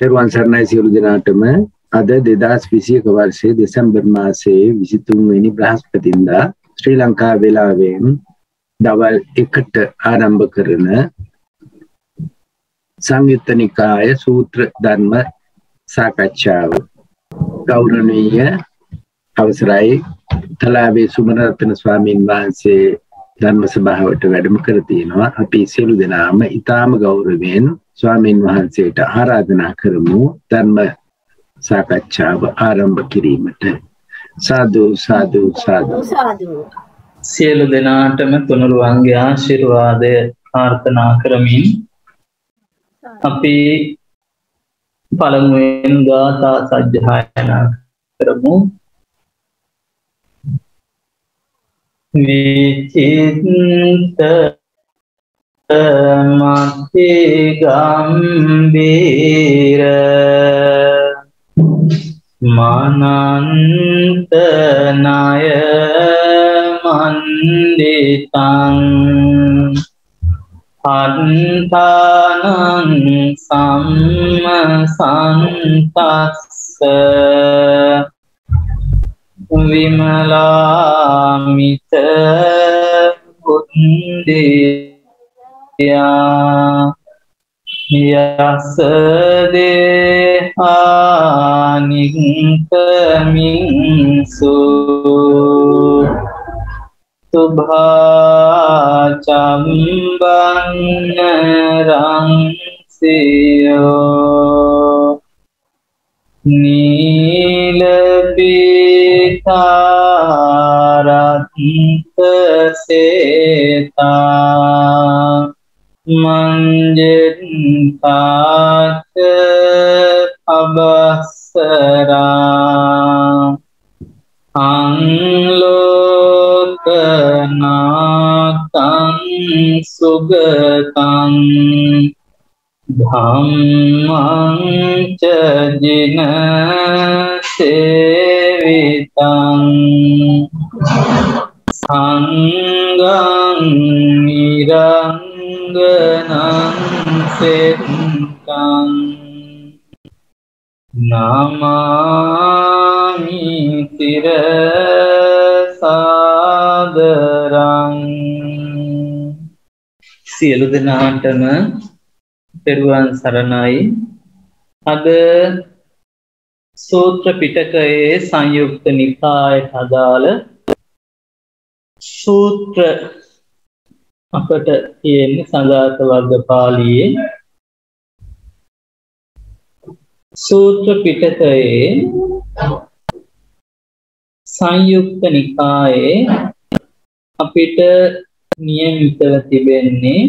තෙරුවන් සරණයි සියලු දෙනාටම. අද 2021 වර්ෂයේ දෙසැම්බර් මාසයේ 23 වෙනි බ්‍රහස්පතින්දා ශ්‍රී ලංකා වේලාවෙන් දවල් 1ට ආරම්භ කරන සංයුත්ත නිකාය සූත්‍ර ධර්ම සාකච්ඡාව. ගෞරවනීය අවසරයි තලාවේ සුමනරත්න ස්වාමීන් වහන්සේ ධර්ම සභාවට වැඩම කර තිනවා. අපි සියලු දෙනාම ඊටාම ගෞරවයෙන් ස්වාමීන් වහන්සේට ආරාධනා කරමු ධර්ම සාකච්ඡාව ආරම්භ කිරීමට. සාදු සාදු සාදු සාදු. සියලු දෙනාටම තුනුරුවන්ගේ ආශිර්වාදය ප්‍රාර්ථනා කරමින් අපි පළමුවෙන් ගාථා සජ්ජායනා කරමු. විචිත්ත මති ගම්බීර මනන්ත ණය මණ්ඩිතං අන්තානං සම්මසන්තස්ස විමලාමිත බුද්ධියා යස්ස දේහානික්කමින්සු සුභාචම්බන්න රංසියෝ නීලපීතාරත්ත සේතා මංජෙත්තාච අබස්සරා අංලෝකනාතං සුගතං ධම්මං ච ජින සේවිතං සංඝං නිරංගනං සෙත්තං නමාමි තිරසාදරං. සියලු දෙනාටම තෙරුවන් සරණයි. අද සූත්‍ර පිටකයේ සංයුක්ත නිකායට අදාළ සූත්‍ර අපට තියෙන්නේ සදාත වර්ග පාළියේ. සූත්‍ර පිටකයේ සංයුක්ත නිකායේ අපිට නියමිතව තිබෙන්නේ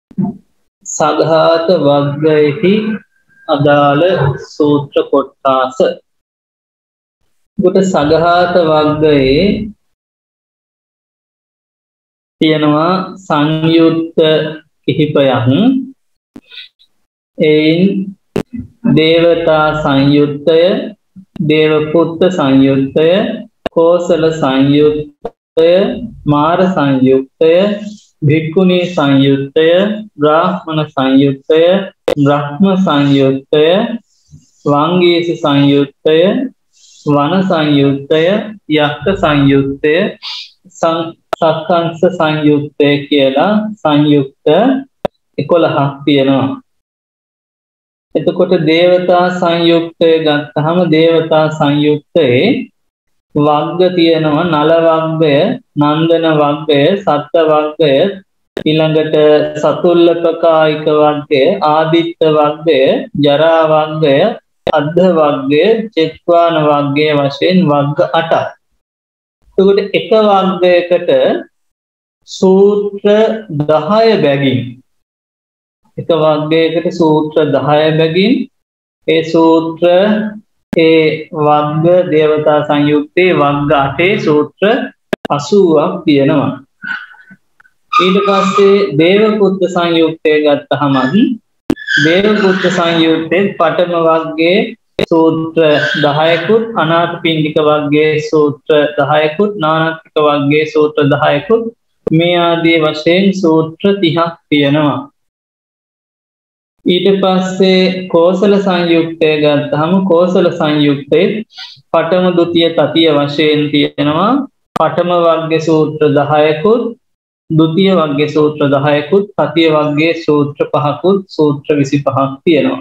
සඝාත වග්ගයෙහි අදාළ සූත්‍ර කොටස. කොට සඝාත වග්ගයේ තියෙනවා සංයුක්ත කිහිපයක්. එයින් දේවතා සංයුක්තය, දේවපුත්ත සංයුක්තය, කෝසල සංයුක්තය, මාර සංයුක්තය, භික්ඛුනී සංයුක්තය, බ්‍රාහ්මණ සංයුක්තය, බ්‍රහ්ම සංයුක්තය, වංගීස සංයුක්තය, වන සංයුක්තය, යක්ඛ සංයුක්තය, සක්කංශ සංයුක්තය කියලා සංයුක්ත 11ක් තියෙනවා. එතකොට දේවතා සංයුක්තය ගත්තහම දේවතා සංයුක්තයේ වග්ග තියෙනවා. නල වග්ගය, නන්දන වග්ගය, සත්ත වග්ගය, ඊළඟට සතුල්ලපකායික වග්ගය, ආදිත්ත වග්ගය, ජරා වග්ගය, අද්ධ වග්ගය, චෙත්වාන වග්ගය වශයෙන් වග්ග 8ක්. එතකොට එක වග්ගයකට සූත්‍ර 10 බැගින්, එක වග්ගයකට සූත්‍ර 10 බැගින් ඒ සූත්‍ර ඒ වග්ග දේවතා සංයුක්තේ වග්ග 8 සූත්‍ර 80ක් තියෙනවා. ඊට පස්සේ දේවපුත්ත සංයුක්තය ගත්තහම දේවපුත්ත සංයුක්තේ පඨම වග්ගයේ සූත්‍ර 10කුත්, අනාථපිණ්ඩික වග්ගයේ සූත්‍ර 10කුත්, නානත්තික වග්ගයේ සූත්‍ර 10කුත් මේ ආදී වශයෙන් සූත්‍ර 30ක් තියෙනවා. ඊට පස්සේ කෝසල සංයුක්තය ගත්තහම කෝසල සංයුක්තේ පඨම ද්විතීය තතිය වශයෙන් තියෙනවා පඨම වර්ග සූත්‍ර 10කුත් ද්විතීය වර්ග සූත්‍ර 10කුත් තතිය වර්ගයේ සූත්‍ර 5කුත් සූත්‍ර 25ක් තියෙනවා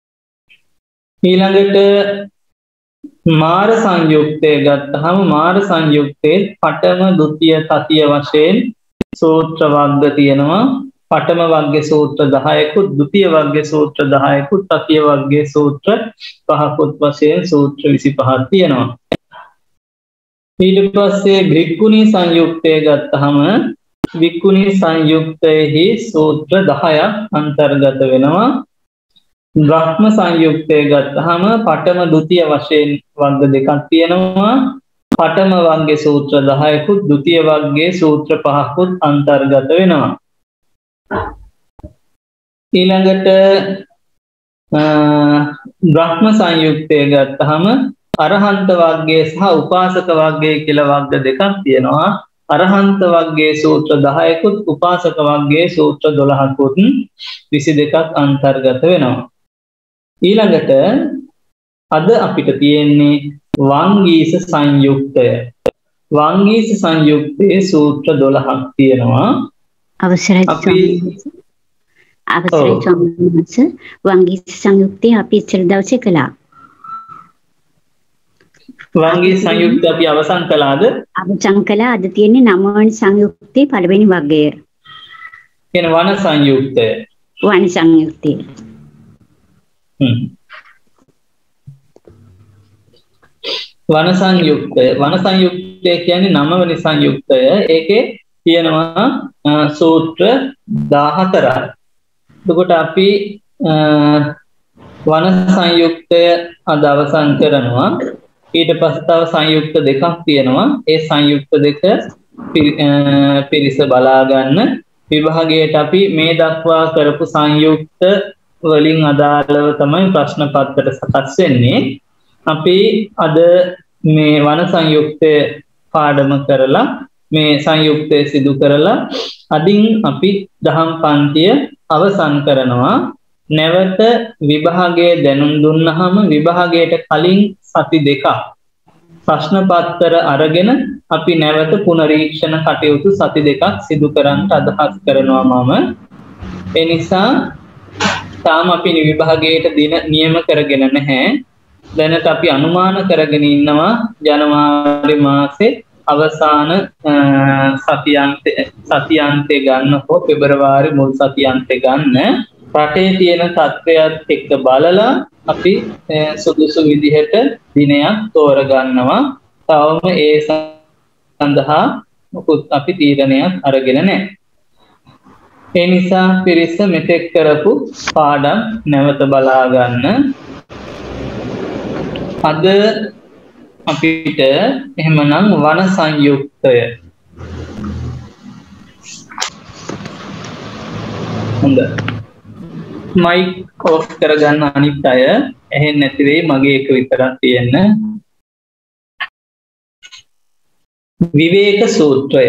ඊළඟට මාර සංයුක්තය ගත්තහම මාර සංයුක්තේ පඨම ද්විතීය තතිය වශයෙන් සූත්‍ර වර්ග තියෙනවා පඨම වර්ගයේ සූත්‍ර 10කුත් ද්විතීය වර්ගයේ සූත්‍ර 10කුත් තතිය වර්ගයේ සූත්‍ර 5කුත් වශයෙන් සූත්‍ර 25ක් තියෙනවා ඊට පස්සේ භික්ඛුනී සංයුක්තය ගත්තහම භික්ඛුනී සංයුක්තයේහි සූත්‍ර 10ක් අන්තර්ගත වෙනවා බ්‍රහ්ම සංයුක්තය ගත්තහම පඨම ද්විතීය වශයෙන් වර්ග දෙකක් තියෙනවා පඨම වර්ගයේ සූත්‍ර 10කුත් ද්විතීය වර්ගයේ සූත්‍ර 5කුත් අන්තර්ගත වෙනවා ඊළඟට බ්‍රහ්ම සංයුක්තය ගත්තහම අරහන්ත වර්ගයේ සහ උපාසක වර්ගයේ කියලා වර්ග දෙකක් තියෙනවා අරහන්ත වර්ගයේ සූත්‍ර 10කුත් උපාසක වර්ගයේ සූත්‍ර 12කුත් 22ක් අන්තර්ගත වෙනවා ඊළඟට අද අපිට තියෙන්නේ වංගීස සංයුක්තය වංගීස සංයුක්තයේ සූත්‍ර 12ක් තියෙනවා අවසරයි ස්වාමීන් වංගීස සංයුක්තය අපි ඉස්සර දවසේ කළා වංගීස සංයුක්තය අපි අවසන් කළාද අවසන් කළා අද තියෙන්නේ 9 වෙනි සංයුක්තයේ පළවෙනි වර්ගය කියන වන සංයුක්තය වන සංයුක්තය වන සංයුක්තය කියන්නේ 9 වෙනි සංයුක්තය ඒකේ තියෙනවා සූත්‍ර 14ක් එතකොට අපි වන සංයුක්තය අද අවසන් කරනවා ඊට පස්සේ තව සංයුක්ත දෙකක් තියෙනවා ඒ සංයුක්ත දෙක පිරිස බලා ගන්න විභාගයට අපි මේ දක්වා කරපු සංයුක්ත වලින් අදාළව තමයි ප්‍රශ්න පත්‍ර සකස් වෙන්නේ අපි අද මේ වන සංයුක්තය පාඩම කරලා මේ සංයුක්තය සිදු කරලා අදින් අපි දහම් පන්තිය අවසන් කරනවා නැවත විභාගයේ දැනුම් දුන්නාම විභාගයට කලින් සති දෙකක් ප්‍රශ්න පත්‍ර අරගෙන අපි නැවත පුනරීක්ෂණ කටයුතු සති දෙකක් සිදු කරන්නට අදහස් කරනවා මම ඒ නිසා තාම අපි විභාගයට දින නියම කරගෙන නැහැ දැනට අපි අනුමාන කරගෙන ඉන්නවා ජනවාරි මාසේ අවසාන සතියන්තේ ගන්න හෝ පෙබරවාරි මුල් සතියන්තේ ගන්න රටේ තියෙන තත්ත්වයක් එක්ක බලලා අපි සුදුසු විදිහට දිනයක් තෝරගන්නවා තවම ඒ සඳහා මොකුත් අපි තීරණයක් අරගෙන නැහැ ඒ නිසා පිරිස මෙතෙක් කරපු පාඩම් නැවත බලා ගන්න අද අපිට එහෙමනම් වන සංයුක්තය හොඳයි මයික් ඔෆ් කරගන්න අනිත් අය ඇහෙන්නේ නැති වෙයි මගේ එක විතරක් තියෙන විවේක සූත්‍රය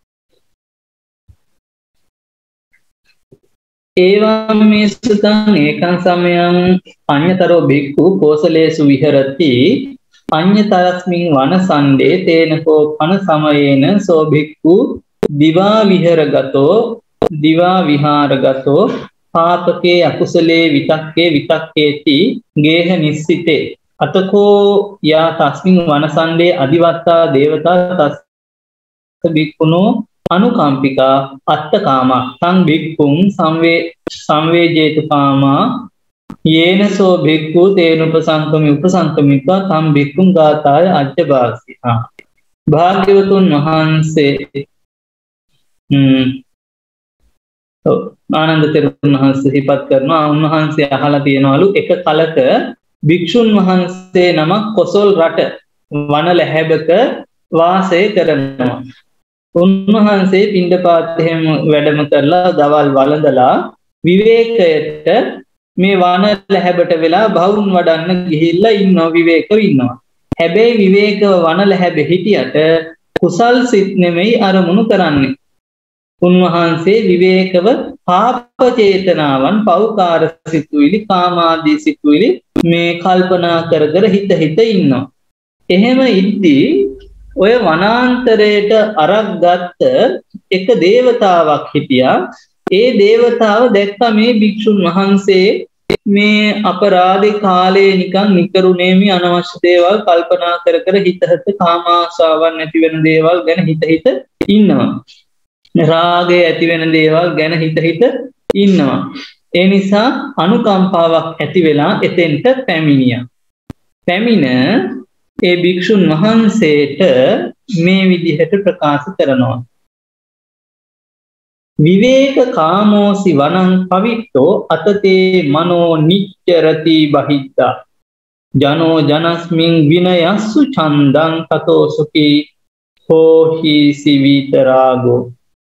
ඒවම් මේ සුතං ඒකං සමයං අඤ්ඤතරෝ බික්ඛු කෝසලේසු විහෙරති අඤ්ඤතරස්මින් වනසණ්ඩේ තේනකෝ පන සමයේන සෝ බික්ඛු දිවා විහෙරගතෝ දිවා විහාරගතෝ පාපකේ අකුසලේ විතක්කේති ගේහ නිස්සිතේ අතකෝ යා තස්මින් වනසණ්ඩේ අදිවත්තා දේවතා තස් බික්ඛුනෝ අනුකම්පිකා අත්තකාමා සං බික්ඛුං සංවේජේතු කාමා යේනසෝ බික්ඛු උපසංකමිකා තම් බික්ඛුං ගාතාය අජ්ජභාසිතා භාග්‍යවතුන් වහන්සේ ආනන්ද තෙරුන් වහන්සේ සිහිපත් කරනවා උන්වහන්සේ අහලා තියෙනවලු එක කලක භික්ෂුන් වහන්සේ නමක් කොසල් රට වන ලැහැබක වාසය කරනවා උන්වහන්සේ පිණ්ඩපාතයෙන් වැඩම කරලා දවල් වළඳලා විවේකයට මේ වන ලැහැබට වෙලා බවුන් වඩන්න ගිහිල්ලා ඉන්නවා විවේකව ඉන්නවා හැබැයි විවේකව වන ලැහැබ හිටියට කුසල් සිත් නෙමෙයි අරමුණු කරන්නේ උන්වහන්සේ විවේකව පාප චේතනාවන් පෞකාර සිතුවිලි කාමාදී සිතුවිලි මේ කල්පනා කර කර හිත ඉන්නවා. එහෙම ඉද්දී ඔය වනාන්තරයට අරක් ගත්ත එක දේවතාවක් හිටියා. ඒ දේවතාව දැක්ක මේ භික්ෂුන් වහන්සේ මේ අපරාධේ කාලේ නිකන් නිකරුණේමි අනවශ්‍ය දේවල් කල්පනා කර කර හිත කාමාශාවන් නැති වෙන දේවල් ගැන හිත ඉන්නවා. රාගය ඇති වෙන දේවල් ගැන හිත ඉන්නවා. ඒ නිසා අනුකම්පාවක් ඇති වෙලා එතෙන්ට පැමිණියා. පැමිණ ඒ භික්ෂුන් වහන්සේට මේ විදිහට ප්‍රකාශ කරනවා. විවේක කාමෝසි වනං පවිට්ටෝ අතතේ මනෝ නිච්චරති බහිද්දා ජනෝ ජනස්මින් විනයස්සු චන්දං තතෝ සුඛී හෝහි සිවිතරාගෝ.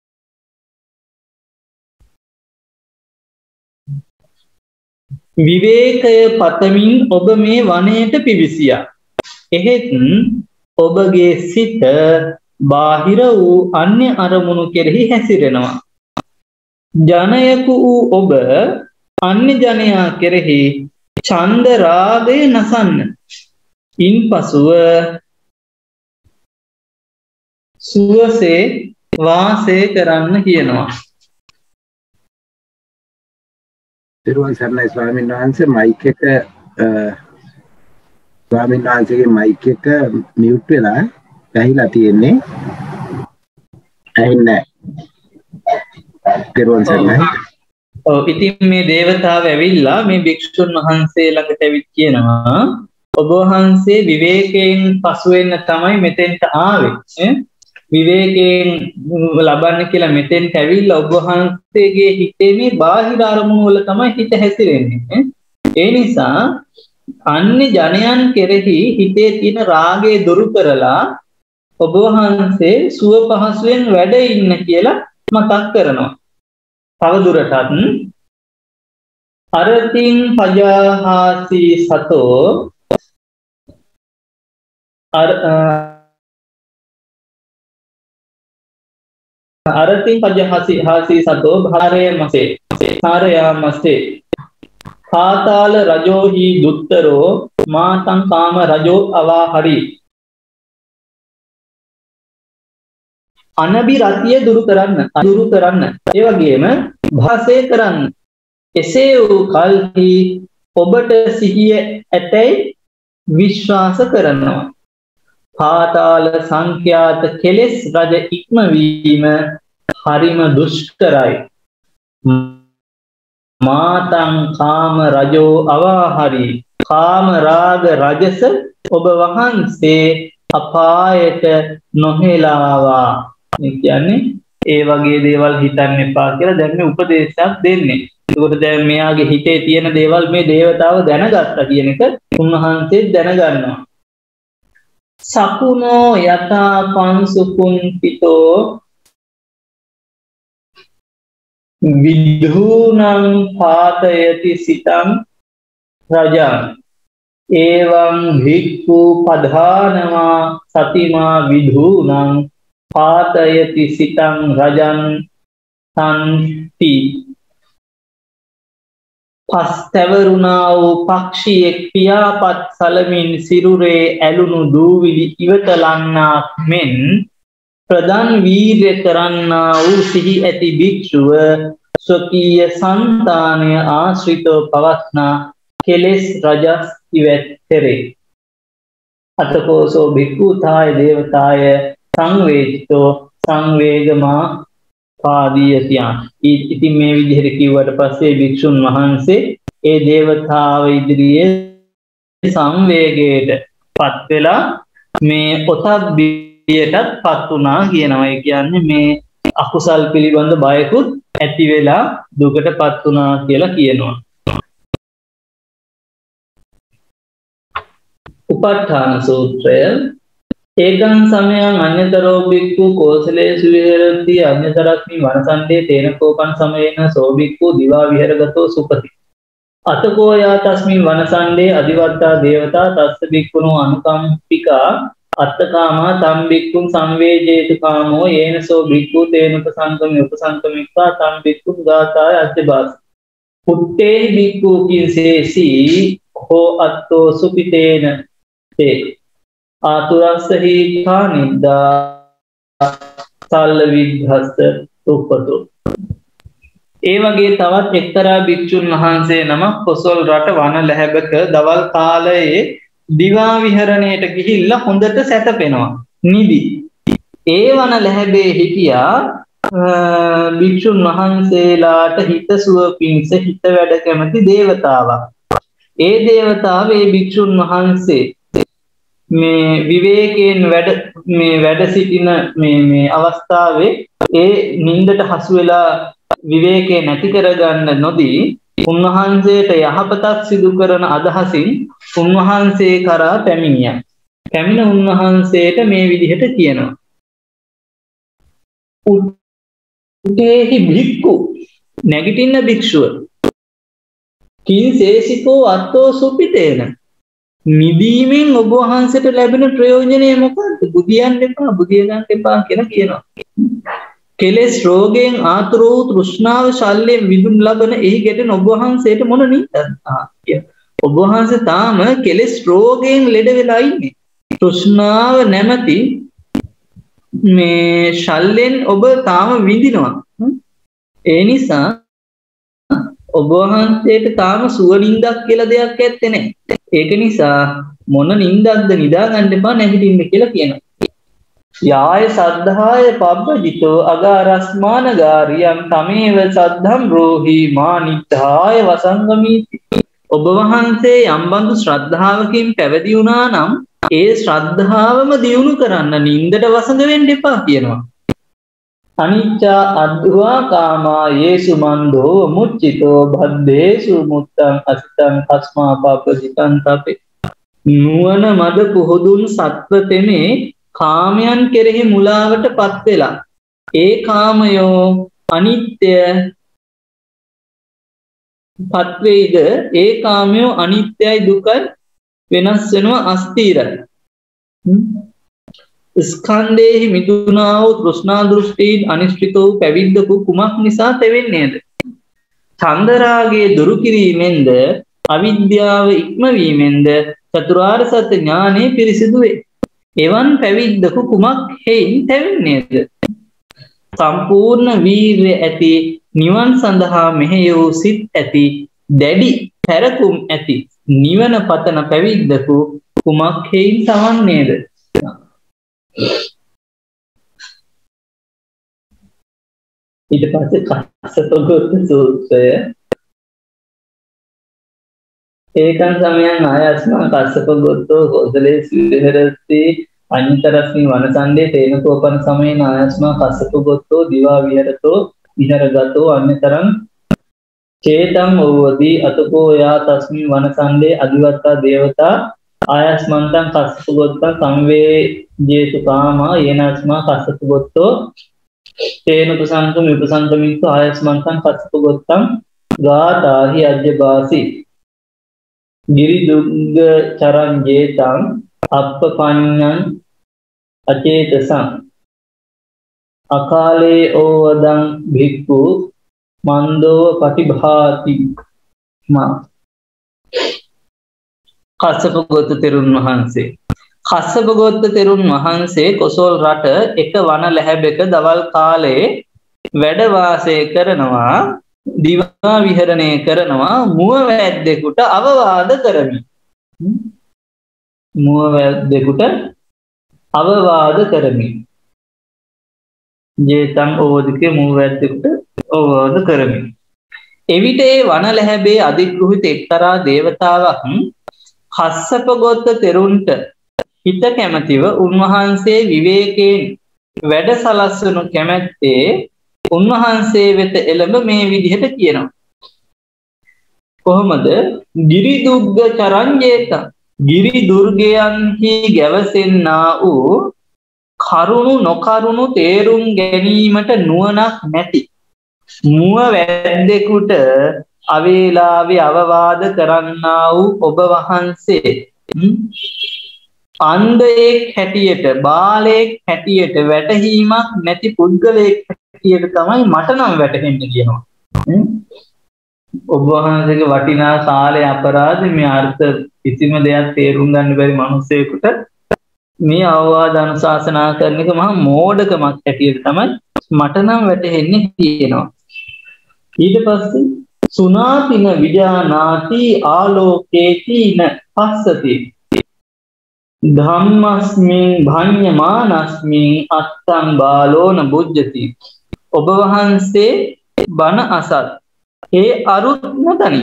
විවේකය පතමින් ඔබ මේ වනයට පිවිසියා. එහෙත් ඔබගේ සිත බාහිර වූ අන්‍ය අරමුණු කෙරෙහි හැසිරෙනවා. ජනයකු වූ ඔබ අන්‍ය ජනයා කෙරෙහි ඡන්ද රාගය නසන්න. ඉන්පසුව සුවසේ වාසය කරන්න කියනවා. තිරුවන් සරණයි ස්වාමීන් වහන්සේ. මයික් එක ස්වාමීන් වහන්සේගේ මයික් එක මියුට් වෙලා ඇහිලා තියෙන්නේ. ඇහින්නේ නැහැ. තිරුවන් සරණයි. ඔව් ඉතින් මේ දේවතාව ඇවිල්ලා මේ භික්ෂුන් වහන්සේ ළඟට ඇවිත් කියනවා ඔබ වහන්සේ විවේකයෙන් පසු වෙන්න තමයි මෙතෙන්ට ආවේ. විවේකයෙන් ලබන්න කියලා මෙතෙන්ට ඇවිල්ලා ඔබ වහන්සේගේ හිතේ මේ බාහිර අරමුණු වල තමයි හිත හැසිරෙන්නේ. ඒ නිසා අන්‍ය ජනයන් කෙරෙහි හිතේ තියෙන රාගය දුරු කරලා ඔබ වහන්සේ සුව පහසුවෙන් වැඩ ඉන්න කියලා මතක් කරනවා. තවදුරටත් අරතින් පජාහාසි සතෝ අරතින් පජහාසි සතෝ භාරයාමසේ පාතාල රජෝහි දුත්තරෝ මාතං කාම රජෝ අවාහරි. අනබිරතිය දුරු කරන්න ඒ වගේම භාසය කරන්න. එසේ වූ කල්හි ඔබට සිහිය ඇතැයි විශ්වාස කරනවා. පාතාල සංඛ්‍යාත කෙලෙස් රජ ඉක්මවීම හරිම දුෂ්කරයි. මාතං කාම රජෝ අවාහරි. කාම රාග රජස ඔබ වහන්සේ අපායට නොහෙලාවා. කියන්නේ ඒ වගේ දේවල් හිතන්න එපා කියලා දැන් මේ උපදේශයක් දෙන්නේ. ඒකට දැන් මෙයාගේ හිතේ තියෙන දේවල් මේ දේවතාව දැනගත්තා කියන එක උන්වහන්සේ දැනගන්නවා. සකුණෝ යතා පංසුකුන්තිතෝ විධූනං පාතයති සිතං රජං එවං භික්ඛු පධානවා සතිමා විධූනං පාතයති සිතං රජං සම්ති. පස්තවරුණා වූ පක්ෂියෙක් පියාපත් සලමින් සිරුරේ ඇලුණු දූවිලි ඉවතලන්නාක් මෙන් ප්‍රධාන වීර්ය කරන්නා වූ සිහි ඇති භික්ෂුව ස්වකීය సంతානය ආශ්‍රිතව පවස්නා කෙලෙස් රජස් ඉවැත්තරේ. අතකෝසෝ භික්ඛුතාය දේවතාය සංවේදිතෝ සංවේගමා පාදීයතියන්. ඉතින් මේ විදිහට කිව්වට පස්සේ භික්ෂුන් වහන්සේ ඒ දේවතාව ඉදිරියේ සංවේගයට පත් වෙලා මේ ඔතබ්බියටත් පත් වුණා කියනවා. ඒ කියන්නේ මේ අකුසල් පිළිබඳ බයකුත් ඇති වෙලා දුකට පත් වුණා කියලා කියනවා. උපට්ඨාන සූත්‍රය ඒකං සමයං අඤ්ඤතරෝ භික්ඛු කෝසලේසු විහෙරති අඤ්ඤතරස්මි වනසන්තේ තේන කෝපං සමයේන සෝ භික්ඛු දිවා විහෙරගතෝ සුපති. අතකෝ යා තස්මින් වනසන්තේ අදිවත්තා දේවතා තස්ස භික්ඛුනෝ අනුකම්පිකා අත්තකාමා තම්බික්කුම් සංවේජේතු කාමෝ යේනසෝ බික්කු තේන උපසංකමිකා තම්බික්කුම් ගාතාය අච්චබාස පුත්තේ බික්කු කිසේසි හෝ අත්තෝ සුපිතේන තේ ආතුරස්සහි කානිද්දා සල්ල විද්ධස්ස උප්පතෝ. ඒ වගේ තවත් එක්තරා භික්ෂුන් වහන්සේ නමක් කොසල් රට වන ලැහැබක දවල් කාලයේ දිවා විහරණයට ගිහිල්ලා හොඳට සැතපෙනවා නිදි. ඒ වන ලැහැබේ හිටියා භික්ෂුන් වහන්සේලාට හිතසුව පිණිස හිත වැඩ කැමති දේවතාවක්. ඒ දේවතාව ඒ භික්ෂුන් වහන්සේ මේ විවේකයෙන් වැඩ සිටින මේ අවස්ථාවේ ඒ නින්දට හසු වෙලා විවේකේ නැති කරගන්න නොදී උන්වහන්සේට යහපතක් සිදු කරන අදහසින් උන්වහන්සේ කරා පැමිණියා. පැමිණ උන්වහන්සේට මේ විදිහට කියනවා. උත්තේහි භික්ඛු නැගිටින්න භික්ෂුව කිංසේසිකෝ අත්තෝ සුපිතේන නිදීමෙන් ඔබ වහන්සේට ලැබෙන ප්‍රයෝජනය මොකක්ද? බුදියන් එපා බුදිය ගන්න එපා කියලා කියනවා. කෙලෙස් රෝගයෙන් ආතුර වූ තෘෂ්ණාව ශල්‍යයෙන් විදුම් ලබන එහි ගැටෙන ඔබ වහන්සේට මොන නිදත්? ඔබ වහන්සේ තාම කෙලෙස් රෝගයෙන් ලෙඩ වෙලා ඉන්නේ. තෘෂ්ණාව නැමැති මේ ශල්‍යයෙන් ඔබ තාම විඳිනවා. ඒ නිසා ඔබ වහන්සේට තාම සුව නින්දක් කියලා දෙයක් ඇත්තේ නැහැ. ඒක නිසා මොන නින්දක්ද නිදා ගන්න එපා නැගිටින්න කියලා කියනවා. යාය සද්ධාය පබ්බජිතෝ අගාරස්මානගාරියම් තමේව සද්ධම් රෝහි මානිද්ධාය වසංගමීති. ඔබ වහන්සේ යම්බඳු ශ්‍රද්ධාවකින් පැවිදි වුණා නම් ඒ ශ්‍රද්ධාවම දියුණු කරන්න නින්දට වසඟ වෙන්න එපා කියනවා. අනිච්චා අද්දුවා කාමා යේසු මන්දෝ මුච්චිතෝ බද්දේසු මුත්තං අසිතං කස්මා පබ්බජිතං තපේ. නුවණ මද පුහුදුන් සත්ව තෙමේ කාමයන් කෙරෙහි මුලාවට පත් වෙලා ඒ කාමයෝ අනිත්‍ය පත් වේද ඒ කාමයෝ අනිත්‍යයි දුකයි වෙනස් වෙනවා අස්ථිරයි. ස්කන්ධේහි මිදුණා වූ තෘෂ්ණා දෘෂ්ටීන් අනිශ්චිතෝ පැවිද්දකු කුමක් නිසා තෙවෙන්නේද? චන්දරාගයේ දුරු කිරීමෙන්ද අවිද්‍යාව ඉක්මවීමෙන්ද චතුරාර්ය සත්‍ය ඥානෙ පිරිසිදු වේ. එවන් පැවිද්දකු කුමක් හේයින් තැවෙන්නේද? සම්පූර්ණ වීර්ය ඇති නිවන් සඳහා මෙහෙයූ සිත් ඇති දැඩි පැරකුම් ඇති නිවන පතන පැවිද්දකු කුමක් හේයින් තවන්නේද? ඊට පස්සේ කස්සපගොත්ත සූත්‍රය ඒකං සමයං ආයස්මා කස්සපගොත්තෝ කෝසලේසු විහෙරති අඤ්ඤතරස්මි වනසණ්ඩේ තේනකෝපන සමයේන ආයස්මා කස්සපගොත්තෝ දිවා විහෙරතෝ විහෙරගතෝ අඤ්ඤතරං චේතං ඕවදී අතකෝ යා තස්මි වනසණ්ඩේ අදිවත්තා දේවතා ආයස්මන්තං කස්සපගොත්තං සංවේජේතු කාමා යේනස්මා කස්සපගොත්තෝ තේන උපසංකම විපසංකමිත්ව ආයස්මන්තං කස්සපගොත්තං ගාතාහි අජ්ජබාසි ගිරිදුග්ග චරංජේතං අප්පපඤ්ඤං අචේතසං අකාලේ ඕවදං භික්ඛු මන්දෝ පටිභාති මා. කස්සපගොත්ත තෙරුන් වහන්සේ කස්සපගොත්ත තෙරුන් වහන්සේ කොසල් රට එක වන ලැහැබෙක දවල් කාලයේ වැඩ වාසය කරනවා දිවා විහරණය කරනවා මුව වැද්දෙකුට අවවාද කරමි. මුව වැද්දෙකුට අවවාද කරමි. ජේතං ඕවදිකේ මුව වැද්දෙකුට අවවාද කරමි. එවිට ඒ වන ලැහැබේ අධිග්‍රහිත එක්තරා දේවතාවක් කස්සපගොත්ත තෙරුන්ට හිත කැමැතිව උන්වහන්සේ විවේකයෙන් වැඩ සලස්වනු කැමැත්තේ උන්වහන්සේ වෙත එළඹ මේ විදිහට කියනවා. කොහොමද? ගිරිදුග්ග චරංජේත ගිරි දුර්ගයන්හි ගැවසෙන්නා වූ කරුණු නොකරුණු තේරුම් ගැනීමට නුවණක් නැති මුව වැද්දෙකුට අවේලාවේ අවවාද කරන්නා වූ ඔබ වහන්සේ අන්ධයෙක් හැටියට බාලයෙක් හැටියට වැටහීමක් නැති පුද්ගලයෙක් හැටියට තමයි මට නම් වැටහෙන්නේ කියනවා. ඔබ වහන්සේගේ වටිනා කාලේ අපරාධ මේ අර්ථ කිසිම දෙයක් තේරුම් ගන්න බැරි මිනිසෙකුට මේ අවවාද අනුශාසනා කරන එක මහා මෝඩකමක් හැටියට තමයි මට නම් වැටහෙන්නේ කියනවා. ඊට පස්සේ සුනාතින විජානාති ආලෝකේති න පස්සති ධම්මස්මින් භඤ්ඤමානස්මින් අත්තං බාලෝන බුද්ධති. ඔබ වහන්සේ බණ අසත් ඒ අරුත් නොදනි.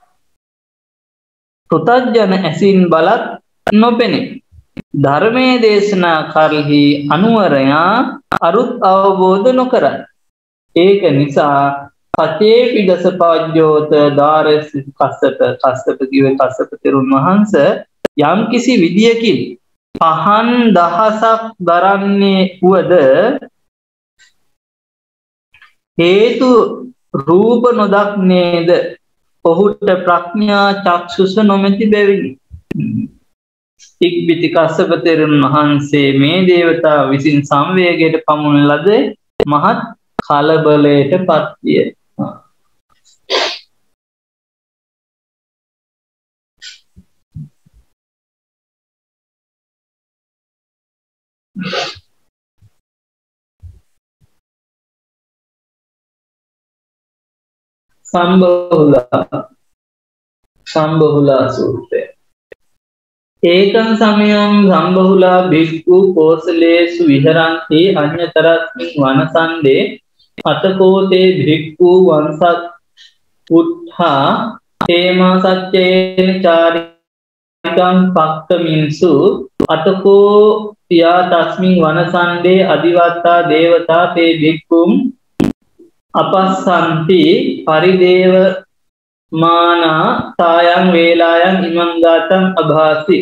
පුතජන ඇසින් බලත් නොපෙනේ. ධර්මයේ දේශනා කරලි අනුවරයා අරුත් අවබෝධ නොකරයි. ඒක නිසා පතේ පිදස පජ්ජෝත දාරස් කස්සප කිව්වේ කස්සප තෙරුන් වහන්සේ යම් කිසි විදියකින් පහන් දහසක් දරන්නේ වුවද හේතු රූප නොදක්නේද ඔහුට ප්‍රඥා චක්ෂුෂ නොමැති බැවිනි. ඉක්බිති කස්සප තෙරුන් වහන්සේ මේ දේවතා විසින් සංවේගයට පමුණු ලද මහත් කලබලයට පත්විය. සම්බහුලා සූත්‍රය. ඒකං සමයං සම්බහුලා භික්ඛු කෝසලේසු විහරන්ති අඤ්ඤතරස්මින් වනසන්දේ අතකෝතේ භික්ඛු වංසත් උත්ථා තේමා සච්චේන චාරිකං පක්කමින්සු අතකෝ යා තස්මින් වනසන්දේ අදිවත්තා දේවතා තේ භික්ඛුම් අපස්සන්ති පරිදේව මානා තායන් වේලායන් ඉමං ගාතං අභාසි.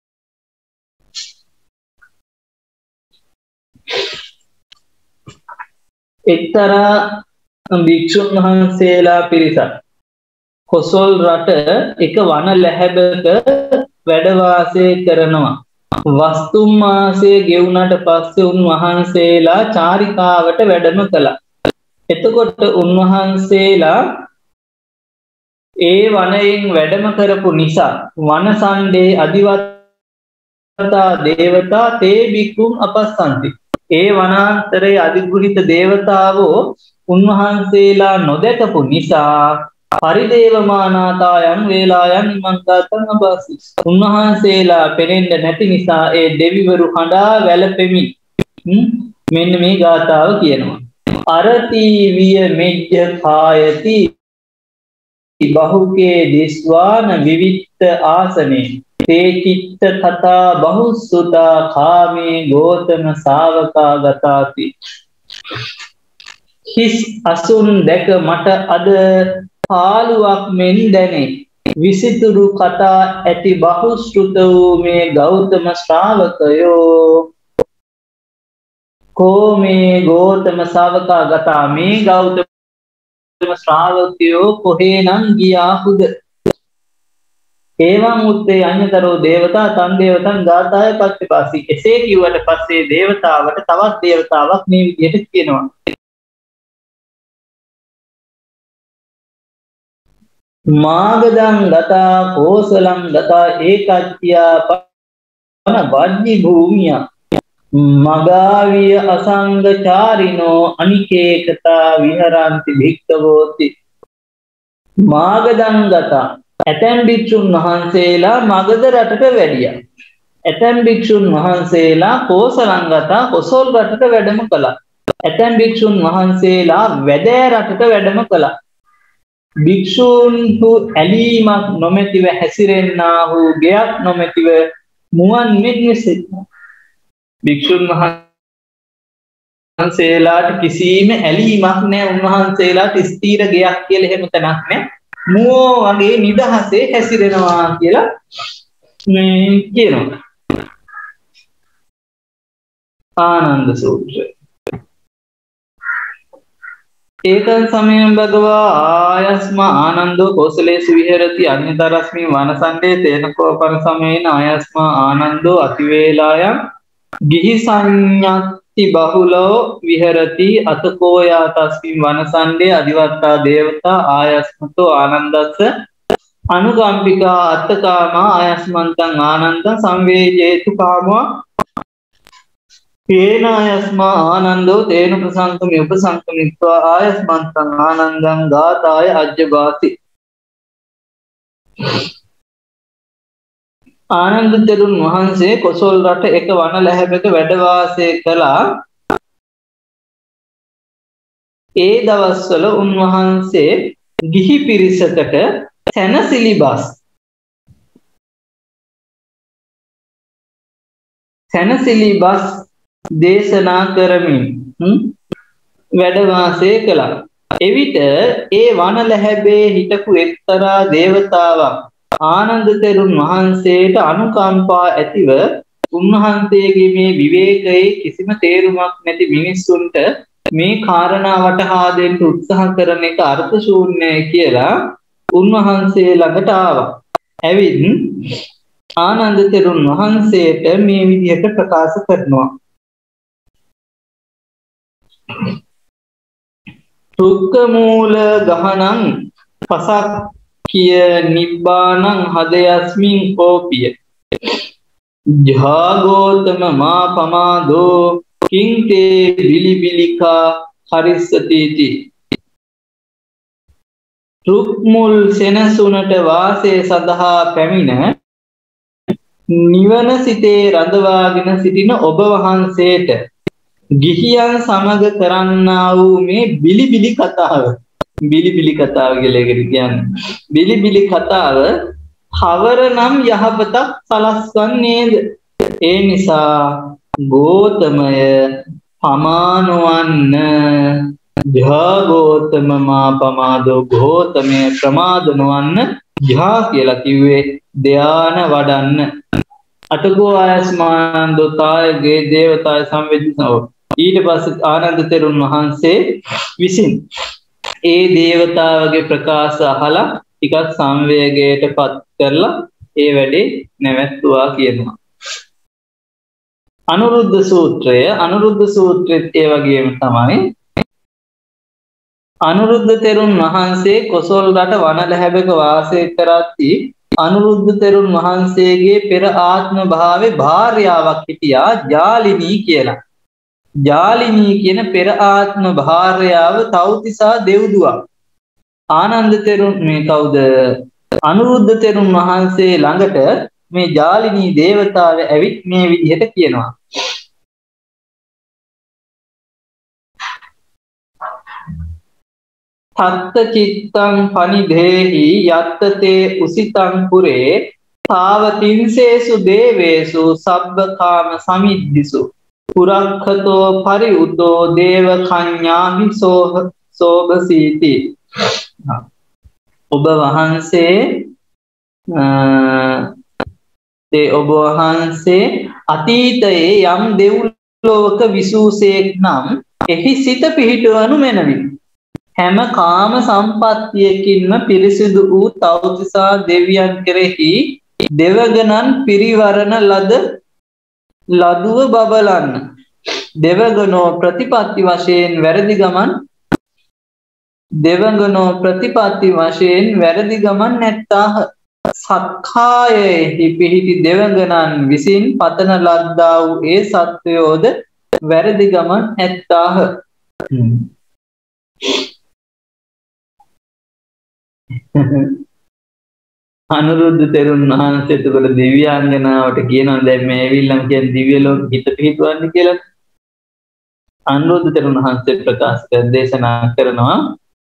එක්තරා භික්ෂුන් වහන්සේලා පිරිසක් කොසල් රට එක වන ලැහැබක වැඩ වාසය කරනවා. වස්තුම් මාසය ගෙවුනට පස්සේ උන්වහන්සේලා චාරිකාවට වැඩම කළා. එතකොට උන්වහන්සේලා ඒ වනයෙන් වැඩම කරපු නිසා වනසණ්ඩේ අදිවත්තා දේවතා තේ භික්ඛුම් අපස්සන්ති. ඒ වනාන්තරයේ අධිග්‍රහිත දේවතාවෝ උන්වහන්සේලා නොදැකපු නිසා පරිදේවමානාතායන් වේලායන් ඉමංගතං අභාසි. උන්වහන්සේලා පෙනෙන්න නැති නිසා ඒ දෙවිවරු හඬා වැළපෙමින් මෙන්න මේ ගාථාව කියනවා. අරති විය මෙජ්ජ කායති බහුකේ දිස්වාන විවිත්ත ආසනේ තේ චිත්ත කතා බහුසුතා කාමේ ගෝතම ශාවකා ගතාති. හිස් අසුන් දැක මට අද පාළුවක් මෙන් දැනේ. විසිතුරු කතා ඇති බහුශ්‍රුත වූ මේ ගෞතම ශ්‍රාවකයෝ කෝමේ ගෝතම ශාවකා ගතා මේ ගෞතම ශ්‍රාවකයෝ කොහේනම් ගියාහුද. ඒවං උත්තේ අඤ්ඤතරෝ දේවතා තන් දේවතං ගාථාය පච්චපාසී. එසේ කිව්වට පස්සේ දේවතාවට තවත් දේවතාවක් මේ විදිහට කියනවා. මාගදං ගතා කෝසලං ගතා ඒකච්චියා පන වජ්ජි භූමිය මගාවිය අසංගචාරිනෝ අනිකේකතා විහරන්ති භික්ඛවෝති. මාගදං ගතා ඇතැම් භික්ෂුන් වහන්සේලා මගධ රටට වැඩියා. ඇතැම් භික්ෂුන් වහන්සේලා කෝසලං ගතා කොසල් රටට වැඩම කළා. ඇතැම් භික්ෂුන් වහන්සේලා වැදෑ රටට වැඩම කළා. භික්ෂූන්හු ඇලීමක් නොමැතිව හැසිරෙන්නාහු ගෙයක් නොමැතිව මුවන් මෙත්නෙසෙත්. භික්ෂුන් වහන්සේලාට කිසිම ඇලීමක් නැහැ. උන්වහන්සේලාට ස්ථීර ගෙයක් කියලා එහෙම තැනක් නැහැ. මුවෝ වගේ නිදහසේ හැසිරෙනවා කියලා මේ කියනවා. ආනන්ද සූත්‍රය. ඒකං සමයං භගවා ආයස්මා ආනන්දෝ කෝසලේසු විහෙරති අඤ්ඤතරස්මින් වනසණ්ඩේ තේන කෝපන සමේන ආයස්මා ආනන්දෝ අතිවේලායන් ගිහි සංඤත්ති බහුලෝ විහෙරති අතකෝ යා තස්මින් වනසණ්ඩේ අදිවත්තා දේවතා ආයස්මතෝ ආනන්දස්ස අනුකම්පිකා අත්තකාමා ආයස්මන්තං ආනන්දං සංවේජේතු කාමවා තේන ආයස්මා ආනන්දෝ තේන ප්‍රසංකමි උපසංකමිත්වා ආයස්මන්තං ආනන්දං ගාතාය අජ්ජබාති. ආනන්ද තෙරුන් වහන්සේ කොසල් රට එක වන ලැහැබක වැඩ වාසය කළා. ඒ දවස්වල උන්වහන්සේ ගිහි පිරිසකට සැනසිලිබස් දේශනා කරමින් වැඩ වාසය කළා. එවිට ඒ වන ලැහැබේ හිටපු එක්තරා දේවතාවක් ආනන්ද තෙරුන් වහන්සේට අනුකම්පා ඇතිව උන්වහන්සේගේ මේ විවේකයේ කිසිම තේරුමක් නැති මිනිස්සුන්ට මේ කාරණා වටහා දෙන්න උත්සාහ කරන එක අර්ථ ශූන්‍යයි කියලා උන්වහන්සේ ළඟට ආවා. ඇවිත් ආනන්ද තෙරුන් වහන්සේට මේ විදිහට ප්‍රකාශ කරනවා. රුක්ක මූල ගහනං පසක් කිය නිබ්බානං හදයස්මින් ඕපිය ජාගෝතම මා පමාදෝ කිංතේ බිලිබිලිකා හරිස්සතිති. රුක්මුල් සෙනසුනට වාසය සඳහා පැමිණ නිවන සිතේ රඳවාගෙන සිටින ඔබ වහන්සේට ගිහියන් සමග කරන්නා වූ මේ බිලිබිලි කතාව කියලා කියන්නේ බිලිබිලි කතාව කවරනම් යහපතක් සලස්වන්නේද? ඒ නිසා ගෝතමය පමානවන්න ජාගෝතම මා පමාදෝ ගෝතමය ප්‍රමාද නොවන්න ජා කියලා කිව්වේ ධ්‍යාන වඩන්න. අටකෝ ආයස්මානන්දෝ තායගේ දේවතාය සංවේදිතව. ඊට පස්සේ ආනන්ද තෙරුන් වහන්සේ විසින් ඒ දේවතාවගේ ප්‍රකාශ අහලා ටිකක් සංවේගයට පත් කරලා ඒ වැඩේ නැවැත්තුවා කියනවා. අනුරුද්ධ සූත්‍රෙත් ඒ වගේම තමයි. අනුරුද්ධ තෙරුන් වහන්සේ කොසල් රට වන ලැහැබක වාසය කරද්දී අනුරුද්ධ තෙරුන් වහන්සේගේ පෙර ආත්ම භාවයේ භාර්යාවක් හිටියා ජාලිනී කියලා. ජාලිනී කියන පෙර ආත්ම භාර්යාව තව්තිසා දෙව්දුවක්. ආනන්ද තෙරුන් මේ කවුද? අනුරුද්ධ තෙරුන් වහන්සේ ළඟට මේ ජාලිනී දේවතාව ඇවිත් මේ විදිහට කියනවා. තත්ත චිත්තං පනිදේහි යත්තතේ උසිතං පුරේ තාවතින්සේසු දේවේසු සබ්බකාම සමිද්දිසු පුරක්ඛතෝ පරිඋතෝ දේව කඤ්ඤාහි සෝභසීති. ඔබ වහන්සේ අතීතයේ යම් දෙව්ලොවක විසූසේක් නම් එහි සිත පිහිටවනු මැනවි. හැම කාම සම්පත්තියකින්ම පිරිසිදු වූ තව්තිසා දෙවියන් කෙරෙහි දෙවගණන් පිරිවරණ ලදුව බබලන්න. දෙවගණෝ ප්‍රතිපත්ති වශයෙන් වැරදි ගමන් නැත්තාහ. සක්කායෙහි පිහිටි දෙවගණන් විසින් පතන ලද්දා වූ ඒ සත්වයෝද වැරදි ගමන් ඇත්තාහ. අනුරුද්ධ තෙරුන් වහන්සේ එතකොට දිව්‍යාංගනාවට කියනවා දැන් මේ ඇවිල්ලා කියන දිව්‍ය ලෝක හිත පිහිටවන්න කියලා. අනුරුද්ධ තෙරුන් වහන්සේ ප්‍රකාශ කර දේශනා කරනවා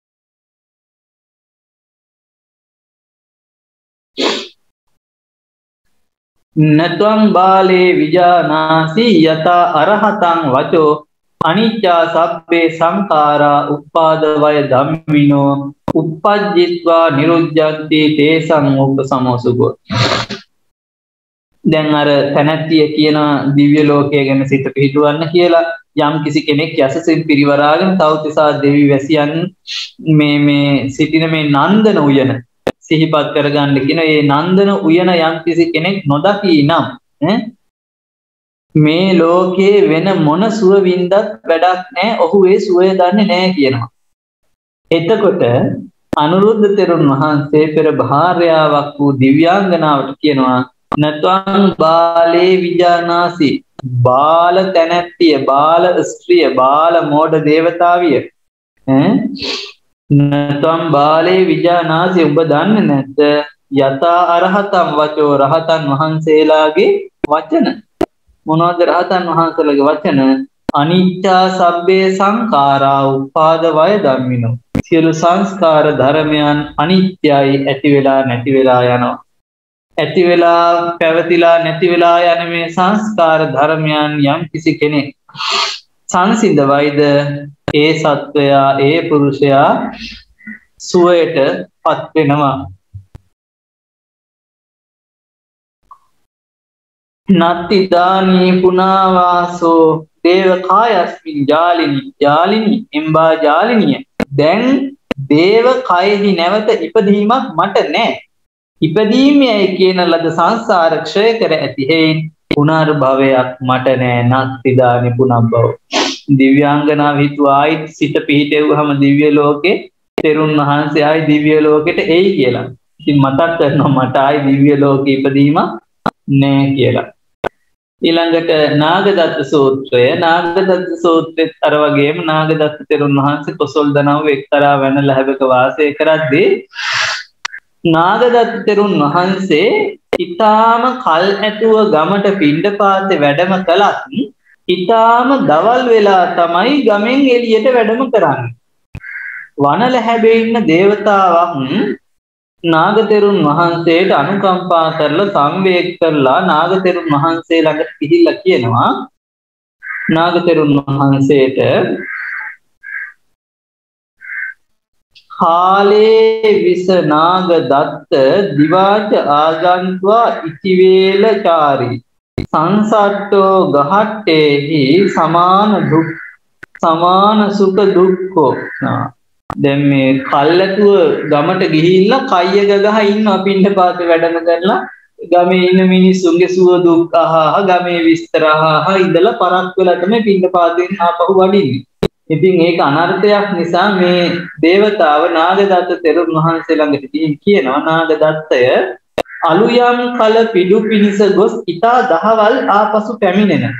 නත්වං බාලේ විජානාසි යතා අරහතං වචෝ අනිච්චා සබ්බේ සංඛාරා උප්පාදවය ධම්මිනෝ uppajjitva niruddhanti තේසං උපසමෝසුගෝ. දැන් අර තැනැත්තිය කියන දිව්‍ය ලෝකයේ ගැන සිත පිහිටුවන්න කියලා යම් කිසි කෙනෙක් යසසින් පිරිවරාගෙන තවතිසා දෙවි වැසියන් මේ සිටින මේ නන්දන උයන සිහිපත් කරගන්න කියන ඒ නන්දන උයන යම් කිසි කෙනෙක් නොදකී නම් මේ ලෝකේ වෙන මොන සුව වින්දත් වැඩක් නැහැ. ඔහු ඒ සුවය දන්නේ නැහැ කියනවා. එතකොට අනුරුද්ධ තෙරුන් වහන්සේ පෙර භාර්යාවක් වූ දිව්‍යාංගනාවට කියනවා නත්වං බාලේ විජානාසි බාල තැනැත්තිය බාල ස්ත්‍රිය බාල මෝඩ දේවතාවිය නත්වං බාලේ විජානාසි ඔබ දන්නේ නැද්ද යතා අරහතම් වචෝ රහතන් වහන්සේලාගේ වචන මොනවද රහතන් වහන්සේලාගේ වචන අනිච්චා සබ්බේ සංඛාරා උපාද වය ධම්මිනෝ සියලු සංස්කාර ධර්මයන් අනිත්‍යයි ඇති වෙලා නැති වෙලා යනවා ඇති වෙලා පැවතිලා නැති වෙලා යන මේ සංස්කාර ධර්මයන් යම් කිසි කෙනෙක් සංසිඳවයිද ඒ සත්වයා ඒ පුරුෂයා සුවයට පත් වෙනවා නත්ති දානී පුනාවාසෝ දේව කායස්මින් ජාලිනි එම්බා ජාලිනිය දැන් දේව කයෙහි නැවත ඉපදීමක් මට නැහැ ඉපදීමයි කියන ලද සංසාර ක්ෂය කර ඇති හේයින් පුනර්භවයක් මට නෑ නත්ති දානි පුනබ්බව දිව්‍යාංගනාව හිතුවා ආයිත් සිත පිහිටෙව්වහම දිව්‍ය ලෝකේ තෙරුන් වහන්සේ ආයි දිව්‍ය ලෝකෙට එයි කියලා. ඉතින් මතක් කරනවා මට ආයි දිව්‍ය ලෝකෙ ඉපදීම නෑ කියලා. ඊළඟට නාගදත්ත සූත්‍රය නාගදත්ත සූත්‍රෙත් අර වගේම නාගදත්ත තෙරුන් වහන්සේ කොසල් දනව් එක්තරා වෙන ලැබක වාසය කරද්දී නාගදත්ත තෙරුන් වහන්සේ ඊටාම කල් ඇතුව ගමට පිණ්ඩපාතේ වැඩම කළත් ඊටාම දවල් වෙලා තමයි ගමෙන් එළියට වැඩම කරන්නේ. වනලැහැබේ ඉන්න දේවතාවක් නාගතෙරුන් වහන්සේට අනුකම්පා කරලා සංවේග කරලා නාගතෙරුන් වහන්සේ ළඟට ගිහිල්ලා කියනවා නාගතෙරුන් වහන්සේට කාලේ විස නාග දත්ත දිවාච ආගන්ත්වා ඉතිවේලචාරී සංසට්ටෝ ගහට්ටේහි සමාන දුක් සමාන සුඛ දුක්ඛෝ දැන් මේ කල්ැතුව ගමට ගිහිල්ලා කයිය ගගහ ඉන්නවා පිණ්ඩපාතේ වැඩම කරලා ගමේ ඉන්න මිනිස්සුන්ගේ සුව දුක් අහහ ගමේ විස්තර අහහ ඉඳලා පරක් වෙලා තමයි පිණ්ඩපාතෙන් ආපහු වඩින්නේ. ඉතින් ඒක අනර්ථයක් නිසා මේ දේවතාව නාගදත්ත තෙරුන් වහන්සේ ළඟට කියනවා නාගදත්තය අලුයම් කල පිඩු පිනිස ගොස් ඊතා දහවල් ආපසු පැමිණෙන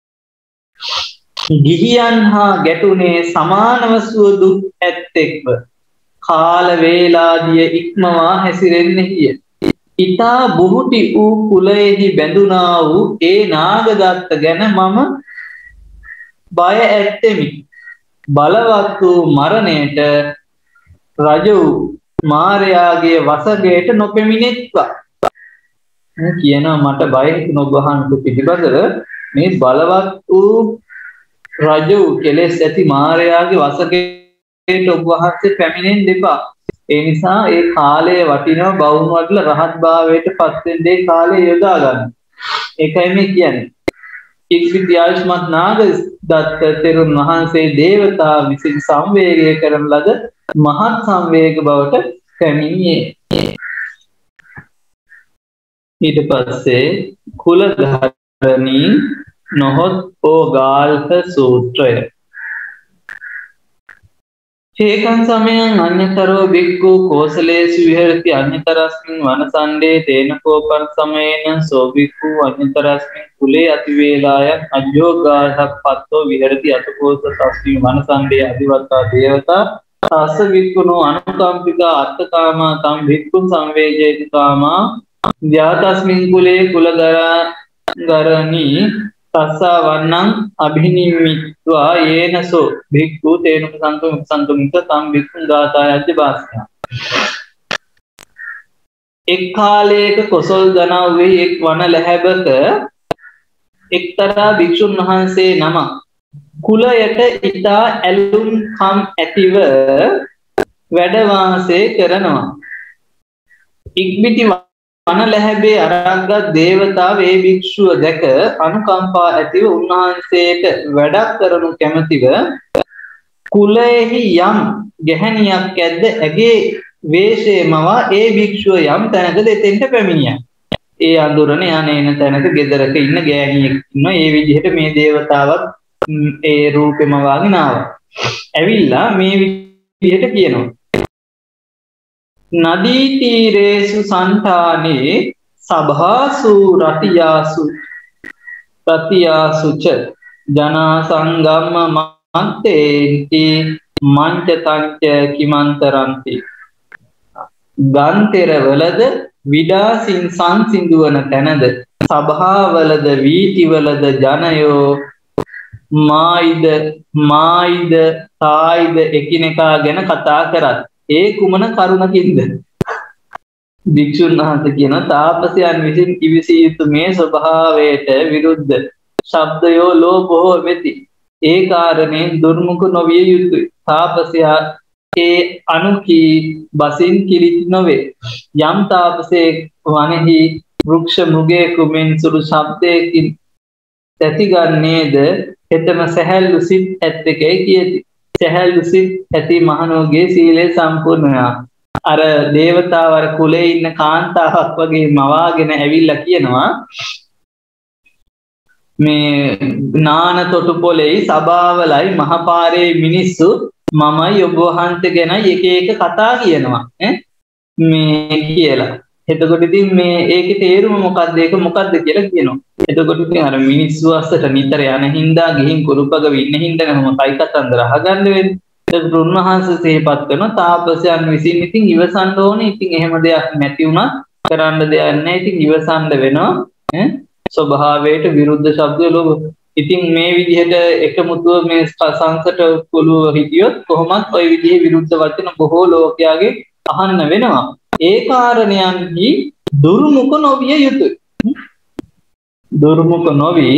ගිහියන් හා ගැටුනේ සමානව සුව දුක් ඇත්තෙක්ව කාල වේලාදිය ඉක්මවා හැසිරෙන්නේය ඊතා බුහුටි වූ කුලයේහි බැඳුනා වූ ඒ නාගදත්ත ගැන මම බය ඇත්තෙමි බලවත් වූ මරණයට රජ වූ මාරයාගේ වසඟයට නොපෙමිණෙත්වා කියනවා මට බය හිතුණා ඔබ වහන්සේ පිළිබඳව මේ බලවත් වූ රජ වූ කෙලෙස් ඇති මාරයාගේ වසඟයට ඔබ වහන්සේ පැමිණෙන්න එපා ඒ නිසා ඒ කාලය වටිනවා බවුන් වටල රහත් භාවයට පත් වෙන්නේ කාලය යොදා ගන්න ඒකයි මේ කියන්නේ ඉක්විති ආයුෂ්මත් නාගදත්ත තෙරුන් වහන්සේ දේවතා විසින් සංවේගය කරන ලද මහත් සංවේග බවට පැමිණියේ ඊට පස්සේ කුලධරණී නොහොත් ඕගාල්හ සූත්‍රය ඒකං සමයං අඤ්ඤතරෝ බික්ඛු කෝසලේසු විහෙරති අඤ්ඤතරස්මින් වනසණ්ඩේ තේන කෝපං සමයේන සෝ බික්ඛු අඤ්ඤතරස්මින් කුලේ අතිවේලායන් අජ්ජෝගාධප්පත්තෝ විහෙරති අතකෝස තස්මින් වනසණ්ඩේ අදිවත්තා දේවතා තස්ස බික්ඛුනෝ අනුකම්පිකා අත්තකාමා තම් බික්ඛුං සංවේජේති කාමා ධ්‍යාතස්මින් කුලේ කුලගරණී තස්සා වන්නං අභිනිම්මිත්වා යේනසෝ භික්ඛු තේනුක සංතුමිත තම් භික්ඛුං ගාථායච්ච භාස්නා එක් කාලයක කොසල් දනව්වේ එක් වන ලැහැබක එක්තරා භික්ෂුන් වහන්සේ නම කුලයට ඊතා ඇලුම් කම් ඇතිව වැඩ වාසය කරනවා ඉක්බිති වන ලැබේ අරගත් දේවතාව ඒ භික්ෂුව දැක අනුකම්පා ඇතිව උන්වහන්සේට වැඩක් කරනු කැමැතිව කුලයෙහි යම් ගැහැණියක් ඇද්ද ඇගේ වේශේ මවා ඒ භික්ෂුව යම් තැනක දෙතෙන්ට පැමිණියා. ඒ අඳුරන යන්නේන තැනක ගෙදරක ඉන්න ගෑණියෙක් ඉන්නවා. ඒ විදිහට මේ දේවතාවත් ඒ රූපෙම වාගෙන ආවා. ඇවිල්ලා මේ විදිහට කියනවා. නදී තීරේසු සන්තානේ සභාසු රතියාසුච ජනා සංගම්ම මත්තේති මංචතංච කිමන්තරන්ති. ගන්තෙරවලද විඩාසින් සංසිඳුවන තැනද සභාවලද වීතිවලද ජනයෝ මායිද තායිද එකිනෙකා ගැන කතා කරත් ඒ කුමන කරුණකින්ද? භික්ෂුන් වහන්සේ කියන තාපසයන් විසින් කිවිසිය යුතු මේ ස්වභාවයට විරුද්ධ ශබ්දයෝ ලෝ බොහෝ වෙති. ඒ කාරණයෙන් දුර්මුඛ නොවිය යුතුය. තාපසයා ඒ අනුකී බසින් කිලිටි නොවේ. යම් තාපසයෙක් වනෙහි වෘක්ෂ මෘගයෙකු මෙන් සුළු ශබ්දයකින් තැතිගන්නේද හෙතම සැහැල්ලු සිත් ඇත්තකයි කියති. සැහැල්ලු සිත් ඇති මහණෝගේ සීලය සම්පූර්ණ වෙනවා. අර දේවතාවර කුලේ ඉන්න කාන්තාවක් වගේ මවාගෙන ඇවිල්ලා කියනවා මේ නාන තොටුපොළේ සභාවලයි මහපාරේ මිනිස්සු මමයි ඔබ වහන්සේ ගැන එක එක කතා කියනවා මේ කියලා. එතකොට ඉතින් මේ ඒකේ තේරුම මොකක්ද ඒක මොකක්ද කියලා කියනවා. එතකොට ඉතින් අර මිනිස්සු අස්සට නිතර යන හින්දා ගිහින් කුරුපග වින්න හින්දා නම කයි කතන්දර අහගන්න වෙන්නේ. ඒත් උන්වහන්සේ සිහිපත් කරන තාපසයන් විසින් ඉතින් ඉවසන්න ඕනේ. ඉතින් එහෙම දෙයක් නැති වුණා කරන්න දෙයක් නැහැ. ඉතින් ඉවසන්න වෙනවා. ස්වභාවයට විරුද්ධ ශබ්ද ලෝභ. ඉතින් මේ විදිහට එකමුතුව මේ සංසට කුළුව හිටියොත් කොහොමත් ওই විදිහේ විරුද්ධ වචන බොහෝ ලෝකයාගේ අහන්න වෙනවා. ඒ කාරණයන්හි දුර්මුඛ නොවිය යුතුය. දුර්මුඛ නොවි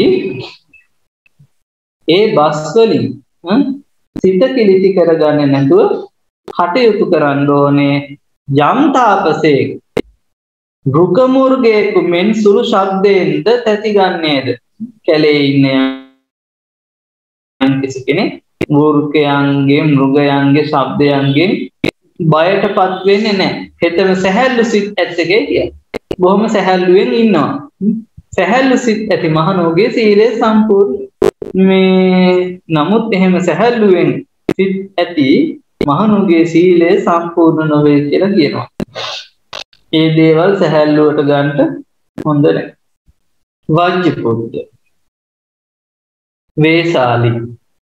ඒ බස් වලින් සිත කිලිටි කරගන්නේ නැතුව කටයුතු කරන්න ඕනේ. යම් තාපසේක රුක මුර්ගයෙකු මෙන් සුළු ශබ්දයෙන්ද තැතිගන්නේද කැලේ ඉන්න කිසි කෙනෙක් මූර්ඛයන්ගේ මෘගයන්ගේ ශබ්දයන්ගෙන් බයටපත් වෙන්නේ නැහැ. හෙතම සැහැල්ලු සිත් ඇත්තකේ කිය. බොහොම සැහැල්ලුවෙන් ඉන්නවා. සැහැල්ලු සිත් ඇති මහණෝගේ සීලය සම්පූර්ණ. මේ නමුත් එහෙම සැහැල්ලුවෙන් සිත් ඇති මහණෝගේ සීලය සම්පූර්ණ නොවේ කියලා කියනවා. ඒ දේවල් සැහැල්ලුවට ගන්නට හොඳ නැහැ. වජ්ජ පුරුෂ වේසාලි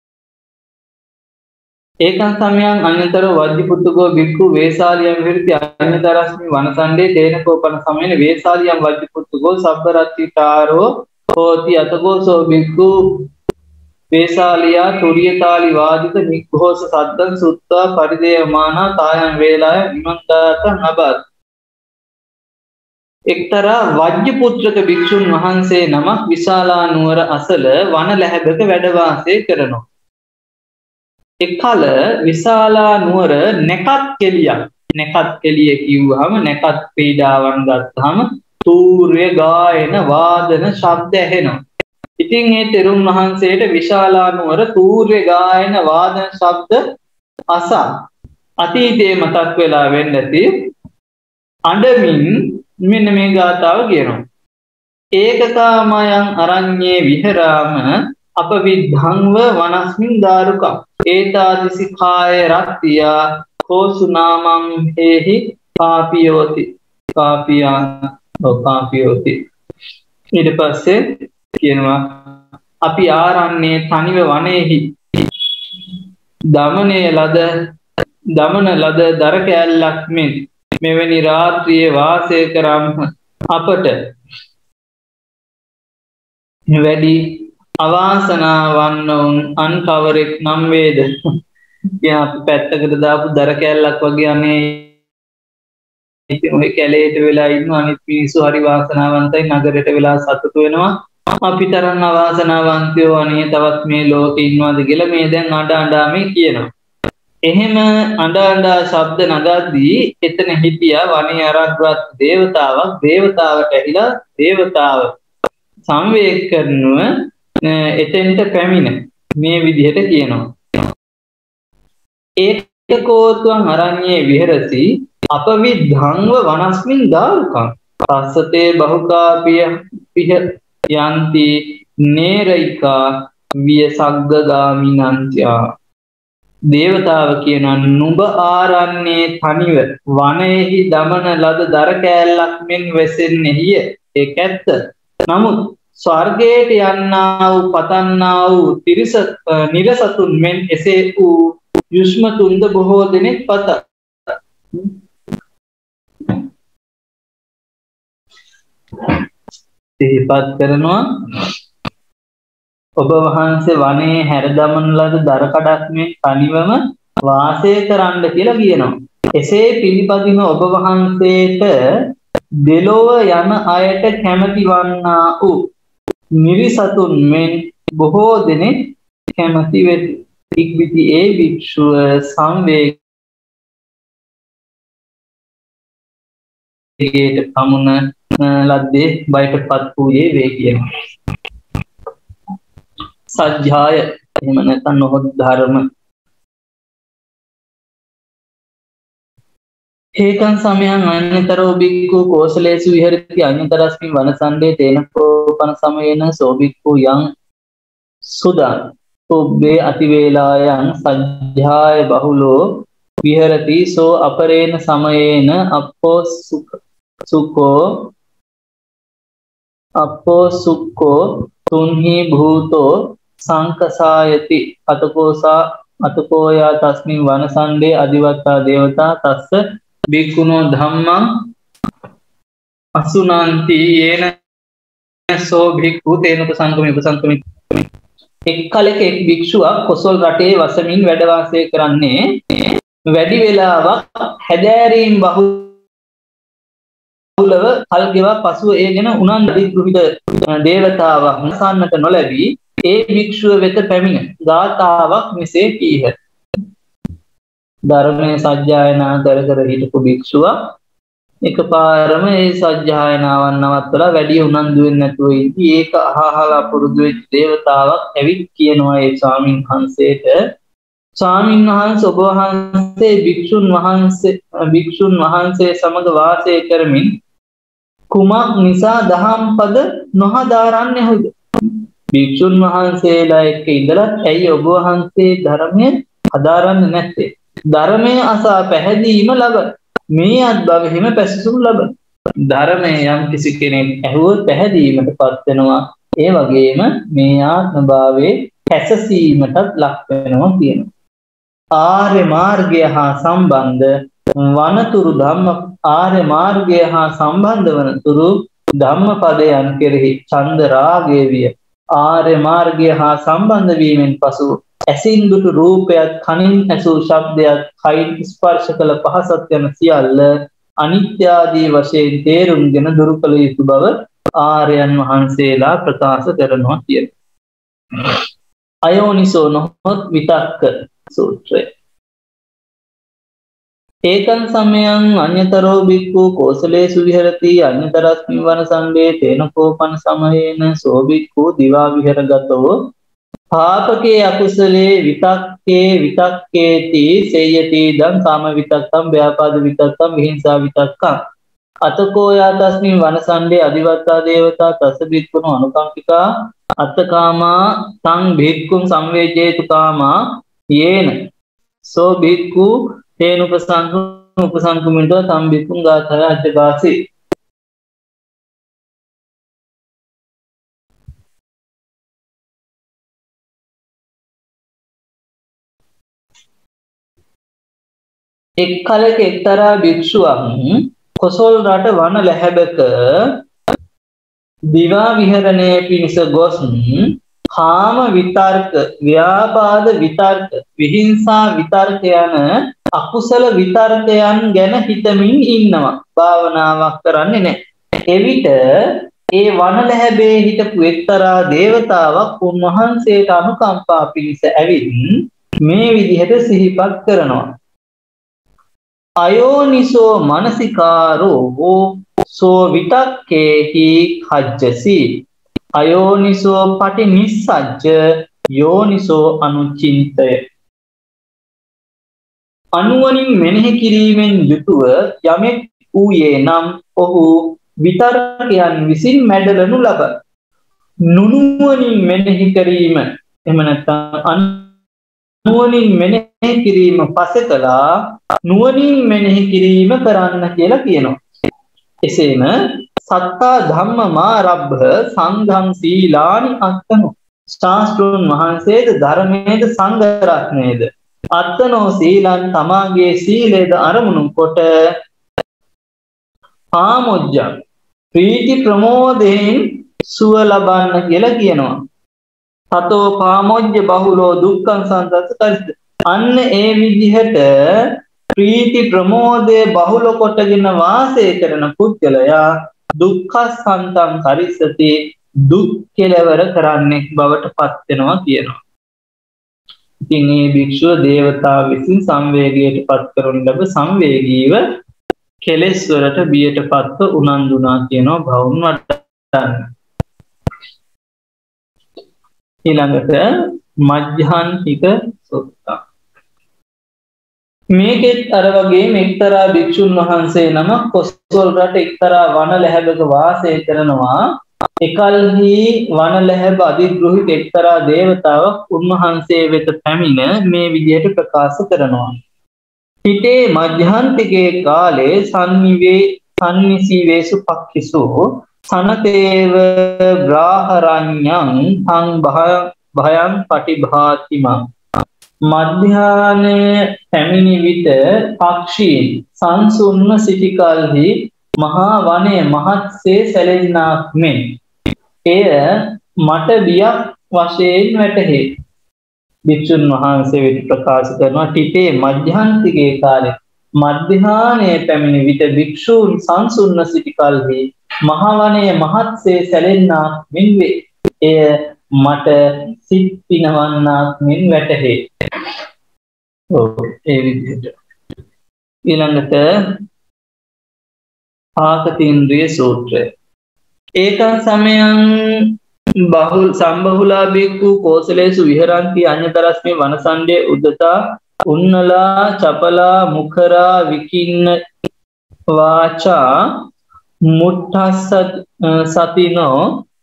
ඒකං සමයං අඤ්ඤතර වජ්ජ පුත්තුගෝ බික්ඛු වේසාලියම් විරති අඤ්ඤතරස්මි වනසණ්ඩේ තේනකෝපන සමයන වේසාලියම් වජ්ජ පුත්තුගෝ සබ්බරත්තිතාරෝ හෝති අතගෝසෝ බික්ඛු වේසාලියා තුරියතාලි වාදිත නිග්ඝෝෂ සද්දං සුත්තා පරිදේයමානා තායං වේලාය විමන්තාත නබත්. එක්තරා වජ්ජ පුත්‍රක භික්ෂුන් වහන්සේ නමක් විශාලා නුවර අසල වන ලැහැබක වැඩ වාසය කරනවා. එකල විශාලා නුවර නැකත් කෙලියක්. නැකත් කෙලිය කිව්වහම නැකත් පීඩාවන් ගත්තාම තූර්ය ගායන වාදන ශබ්ද ඇහෙනවා. ඉතින් මේ තෙරුන් වහන්සේට විශාලා නුවර තූර්ය ගායන වාදන ශබ්ද අසා අතීතයේ මතක් වෙලා වෙන්න ඇති අඬමින් මෙන්න මේ ගාථාව කියනවා. ඒකකාමයන් අරඤ්ඤේ විහෙරාම අපවිද්ධංව වනස්මින් දාරුකම් ඒතාදිසි කාය රත්තියා කෝසුනාමම් හේහි පාපියෝති පාපියෝති. ඊට පස්සේ කියනවා අපි ආරන්නේ තනිව වනයේහි දමන ලද දර කෑල්ලක් මෙන් මෙවැනි රාත්‍රියේ වාසය කරම් අපට වැඩි අවාසනාවන්න උන් අන් කවරෙක් නම් වේද. අපි පැත්තකට දාපු දර කෑල්ලක් වගේ අනේ ඉතින් ඔය කැලේට වෙලා ඉන්න අනිත් මිනිස්සු හරි වාසනාවන්තයි නගරයට වෙලා සතුටු වෙනවා. අපි තරම් අවාසනාවන්තයෝ අනේ තවත් මේ ලෝකේ ඉන්නවද කියලා මේ දැන් අඬ අඬා මේ කියනවා. එහෙම අඬ අඬ ශබ්ද නගද්දී එතන හිටියා වනේ ආරාධ්‍යවත් දේවතාවට ඇහිලා දේවතාව සංවේග කරනව එතෙන්ට පැමිණ මේ විදිහට කියනවා. ඒකෝත්වං අරඤ්ඤේ විහෙරති අපවිද්ධංව වනස්මින් දාරුකං පස්සතේ බහුකාපිය පිහ යන්ති නේරයිකා වියසග්ගගාමිනන්ත්‍යා. දේවතාව කියනවා නුඹ ආරන්නේ තනිව වනයේහි දමන ලද දර කෑල්ලක් මෙන් වෙසෙන්නේය. ඒක ඇත්ත. නමුත් ස්වර්ගයට යන්නා වූ පතන්නා වූ නිරසතුන් මෙන් එසේ වූ යුෂ්මතුන්ද බොහෝ දෙනෙක් පත. සිහිපත් කරනවා ඔබ වහන්සේ වනයේ හැර දමන ලද දර කඩක් මෙන් තනිවම වාසය කරන්න කියලා කියනවා. එසේ පිළිපදින ඔබ වහන්සේට දෙලොව යන අයට කැමති වන්නා වූ නිරිසතුන් මෙන් බොහෝ දෙනෙක් කැමති වෙති. ඉක්බිති ඒ භික්ෂුව සංවේගයට පමුණ ලද්දේ බයටපත් වූයේ වේ කියනවා. සජ්ජාය එහෙම නැත්නම් නොහොත් ධර්ම. හේතං සමයං අඤ්ඤතරෝ බික්ඛු කෝසලේසු විහෙරති අඤ්ඤතරස්මින් වනසණ්ඩේ තේනකෝපන සමයේන සෝ බික්ඛු යං සුදං උබ්බේ අතිවේලායන් සජ්ජාය බහුලෝ විහෙරති සෝ අපරේන සමයේන අපෝ සුක්ඛෝ තුන්හි භූතෝ සංකසායති අතකෝයා තස්මින් වනසණ්ඩේ අදිවත්තා දේවතා තස්ස බික්ඛුනෝ ධම්මං අසුනන්ති යේන සෝ භික්ඛු තේන උපසංකමි. එක් කලක එක් භික්ෂුවක් කොසල් රටේ වසමින් වැඩ වාසය කරන්නේ වැඩි වේලාවක් හැදෑරීම් බහුලව කල් ගෙවා පසුව ඒ ගැන උනන්දු ගෘහිත දේවතාවක් හසන්නට නොලැබී ඒ භික්ෂුව වෙත පැමිණ ගාථාවක් මෙසේ කීහ. ධර්මයේ සජ්ජායනා කර කර හිටපු භික්ෂුවක් එකපාරම ඒ සජ්ජායනාවන් නවත්තලා වැඩි උනන්දු වෙන්නේ නැතුව ඉඳී ඒක අහහලා පුරුදු වෙච්ච දේවතාවක් ඇවිත් කියනවා ඒ ස්වාමීන් වහන්සේට ස්වාමීන් වහන්සේ ඔබ වහන්සේ භික්ෂුන් වහන්සේ සමග වාසය කරමින් කුමක් නිසා දහම් පද නොහදාරන්නේහුද? භික්ෂුන් වහන්සේලා එක්ක ඉඳලා ඇයි ඔබ වහන්සේ ධර්මයේ හදාරන්නේ නැත්තේ? ධර්මයේ අසා පැහැදීම ලබන මේ අත්භවෙහිම පැසසුම් ලබන ධර්මයේ යම් කිසි කෙනෙක් ඇහුවොත් පැහැදීමටපත් වෙනවා. ඒ වගේම මේ ආත්ම භාවයේ පැසසීමටත් ලක් වෙනවා කියනවා. ආර්ය මාර්ගය හා සම්බන්ධ වනතුරු ආර්ය මාර්ගය හා සම්බන්ධ වනතුරු ධම්මපදයන් කෙරෙහි ඡන්ද රාගය විය. ආර්ය මාර්ගය හා සම්බන්ධ වීමෙන් පසු ඇසින් දුටු රූපයත් කනින් ඇසූ ශබ්දයත් කයින් ස්පර්ශ කළ පහසත් යන සියල්ල අනිත්‍ය ආදී වශයෙන් තේරුම්ගෙන දුරු කළ යුතු බව ආර්යයන් වහන්සේලා ප්‍රකාශ කරනවා කියනවා. අයෝනිසෝ නොහොත් විතක්ක සූත්‍රය. ඒකං සමයං අඤ්ඤතරෝ බික්ඛු කෝසලේසු විහෙරති අඤ්ඤතරස්මින් වනසණ්ඩේ තේනකෝපන සමයේන සෝ බික්ඛු දිවා විහෙරගතෝ පාපකේ අකුසලේ විතක්කේති සේයති දං කාම විතක්කම් ව්‍යාපාද විතක්කම් විහිංසා විතක්කම් අතකෝ යාතස්මින් වනසණ්ඩේ අදිවත්තා දේවතා තස්ස බික්ඛුනෝ අනුකම්පිකා අත්තකාමා තං භික්ඛුං සංවේජේතු කාමා යේන සෝ භික්ඛු තේන උපසංකුමින්තෝ තම් භික්ඛුං ගාථා අජ්ජගාසි. එක් කලක එක්තරා භික්ෂුවක් කොසල් රට වන ලැහැබක දිවා විහරණය පිණිස ගොස් කාම විතර්ක, ව්‍යාපාද විතර්ක, විහිංසා විතර්ක යන අකුසල විතර්කයන් ගැන හිතමින් ඉන්නවා. භාවනාවක් කරන්නේ නැහැ. එවිට ඒ වන ලැහැබේ හිටපු එක්තරා දේවතාවක් උන්වහන්සේට අනුකම්පා පිණිස ඇවිත් මේ විදිහට සිහිපත් කරනවා. අයෝනිසෝ මනසිකාරෝ සෝ විතක්කේහි කජ්ජසි. අයෝනිසෝ පටිනිස්සජ්ජ යෝනිසෝ අනුචින්තය. අනුවණින් මෙනෙහි කිරීමෙන් යුතුව යමෙක් වූයේ නම් ඔහු විතර්කයන් විසින් මැඩලනු ලබ. නුනුවණින් මෙනෙහි කිරීම එහෙම නැත්නම් නුවණින් මෙනෙහි කිරීම පසෙකලා නුවණින් මෙනෙහි කිරීම කරන්න කියලා කියනවා. එසේම සත්තා ධම්මමාරබ්බ සංඝං සීලානි අත්තනෝ. ශාස්ත්‍රඥ වහන්සේද ධර්මයේද සංඝ රත්නයේද අත්තනෝ සීලං තමාගේ සීලේද අරමුණු කොට පාමොජ්ජං ප්‍රීති ප්‍රමෝදයෙන් සුව ලබන්න කියලා කියනවා. තතෝ පාමොජ්ජ බහුලෝ දුක්ඛං සංසස්සකරිත. අන්න ඒ විදිහට ප්‍රීති ප්‍රමෝදයේ බහුල කොටගෙන වාසය කරන පුද්ගලයා දුක්ඛසන්තං කරිස්සති. දුක් කෙලවර කරන්නෙක් බවට පත් වෙනවා කියනවා. ඉතින් මේ භික්ෂුව දේවතා විසින් සංවේගයට පත් කරන ලැබ සංවේගීව කෙලෙස් වලට බියට පත්ව උනන්දුනා කියනවා භවුන් වඩන්න. ඊළඟට මජ්ජහන්තික සුත්තා. මේකෙත් අර වගේම එක්තරා භික්ෂුන් වහන්සේ නම කොසල් රට එක්තරා වන ලැහැබක වාසය කරනවා. එකල්හි වන ලැහැබ අධිග්‍රහිත එක්තරා දේවතාවක් උන්වහන්සේ වෙත පැමිණ මේ විදියට ප්‍රකාශ කරනවා. හිතේ මධ්‍යහන්තිකේ කාලේ සන්නිසීවේසු පක්ඛිසෝ සනතේව බ්‍රාහරඤ්ඤං තං භයං පටිභාතිමං. මධ්‍යාහ්නයේ පැමිණි විට පක්ෂීන් සංසුන්ව සිටි කල්හි මහා වනයේ මහත්සේ සැලෙන්නාක් මෙන් එය මට බියක් වශයෙන් වැටහේ. භික්ෂුන් වහන්සේ වෙත ප්‍රකාශ කරනවා ටිතේ මධ්‍යහන්තිකේ කාලේ මධ්‍යාහ්නයේ පැමිණි විට භික්ෂූන් සංසුන්ව සිටි කල්හි මහා වනයේ මහත්සේ සැලෙන්නාක් මෙන් වේ. එය මට සිත් පිනවන්නාක් මෙන් වැටහේ. ඒ විදිහට ඊළඟට ආකතීන්ද්‍රිය සූත්‍රය. ඒකං සමයං බහුල් සම්බහුලා බික්ඛු කෝසලේසු විහරಂತಿ අඤ්ඤතරස්මේ වනසණ්ඩේ උද්දතා උන්නලා චපලා මුඛරා විකින්න වාචා මුට්ඨස්ස සතිනෝ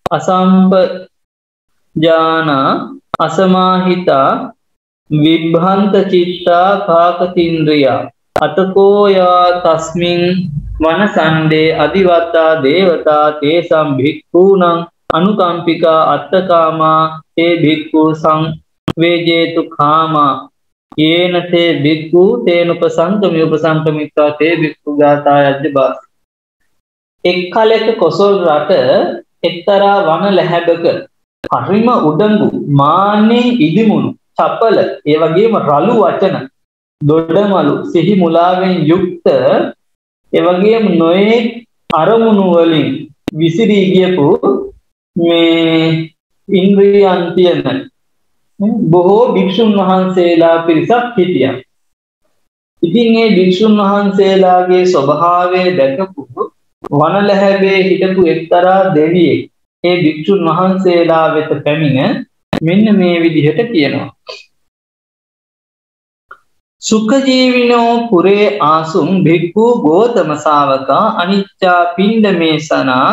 අසම්පජානා අසමාහිතා විභ්‍රන්ත චිත්තා කාකතින්ද්‍රියා අතකෝ යා තස්මින් වනසණ්ඩේ අදිවත්තා දේවතා තේසම් භික්ඛූණං අනුකම්පිකා අත්තකාමා තේ භික්ඛු සංවේජේතු කාමා යේන තේ භික්ඛු තේනුපසංකමි උපසංකමිත්වා තේ භික්ඛු ගාතායජ්ජ බාස. එක්කලෙක කොසල් රට එක්තරා වන ලැහැබක හරිම උඩඟු මාන්නේ ඉදිමුණු චපල ඒ වගේම රළු වචන දොඩමලු සිහි මුලාවෙන් යුක්ත එවැගේම නොයේ අරමුණු වලින් විසිරී ගියපු මේ ඉන්ද්‍රියයන් තියෙන බොහෝ භික්ෂුන් වහන්සේලා පිරිසක් හිටියා. ඉතින් මේ භික්ෂුන් වහන්සේලාගේ ස්වභාවය දැකපු වන ලැහැබේ හිටපු එක්තරා දෙවියෙක් මේ භික්ෂුන් වහන්සේලා වෙත පැමිණ මෙන්න මේ විදිහට කියනවා. සුඛජීවිනෝ පුරේ ආසුම් භික්ඛු ගෝතම ශාවකා අනිච්චා පිණ්ඩමේසනා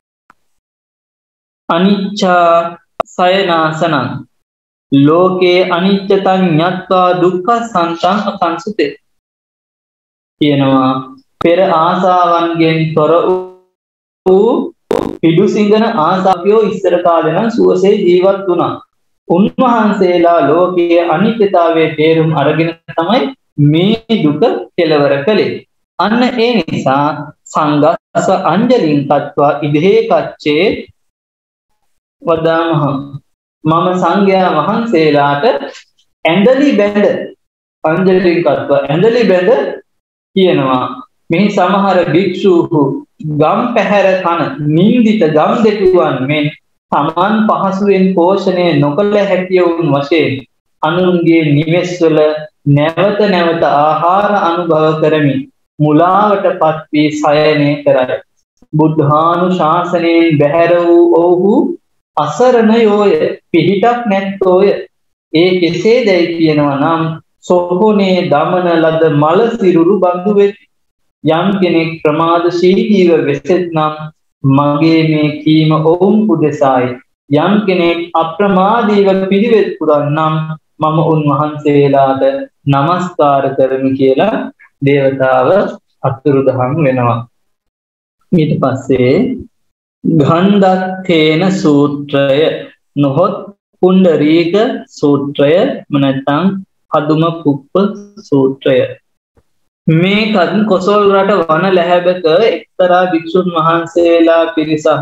අනිච්චා සයනාසනං ලෝකේ අනිච්චතං ඤත්වා දුක්ඛ සන්තං අසංසුතේ. කියනවා පෙර ආසාවන්ගෙන් තොර වූ පිඩු සිංගන ආසාවියෝ ඉස්සර කාලේ නම් සුවසේ ජීවත් වුණා. උන්වහන්සේලා ලෝකයේ අනිත්‍යතාවයේ තේරුම් අරගෙන තමයි මේ දුක කෙලවර කළේ. අන්න ඒ නිසා සංඝස්ස අංජලින් තත්වා ඉදේ කච්චේ වදාමහ. මම සංඝයා වහන්සේලාට ඇඳලි බැඳ අංජලින් තත්වා ඇඳලි බැඳ කියනවා. මේ සමහර භික්ෂූහු ගම් පැහැර කන නින්දිත ගම් දෙටුවන් මෙන් තමන් පහසුවෙන් පෝෂණය නොකළ හැකියවුන් වශයෙන් අනුන්ගේ නිවෙස්වල නැවත නැවත ආහාර අනුභව කරමින් මුලාවටපත් වී සයනය කරයි. බුද්ධානුශාසනයෙන් බැහැර වූ ඔවුහු අසරණයෝය, පිහිටක් නැත්තෝය. ඒ කෙසේදැයි කියනවා නම් සොහොනේ දමන ලද මල සිරුරු බඳු වෙති. යම් කෙනෙක් ප්‍රමාදශීලීව වෙසෙත් නම් මගේ මේ කීම ඔවුන් උදෙසායි. යම් කෙනෙක් අප්‍රමාදීව පිළිවෙත් පුරන්නම් මම උන්වහන්සේලාට නමස්කාර කරමි කියලා දේවතාව අතුරුදහන් වෙනවා. ඊට පස්සේ ගන්ධත්තේන සූත්‍රය, නොහොත් පුණ්ඩරීක සූත්‍රය, නැත්නම් අදුම පුප්ප සූත්‍රය. මේ කදින් කොසල් රට වන ලැහැබක එක්තරා භික්ෂුන් වහන්සේලා පිරිසක්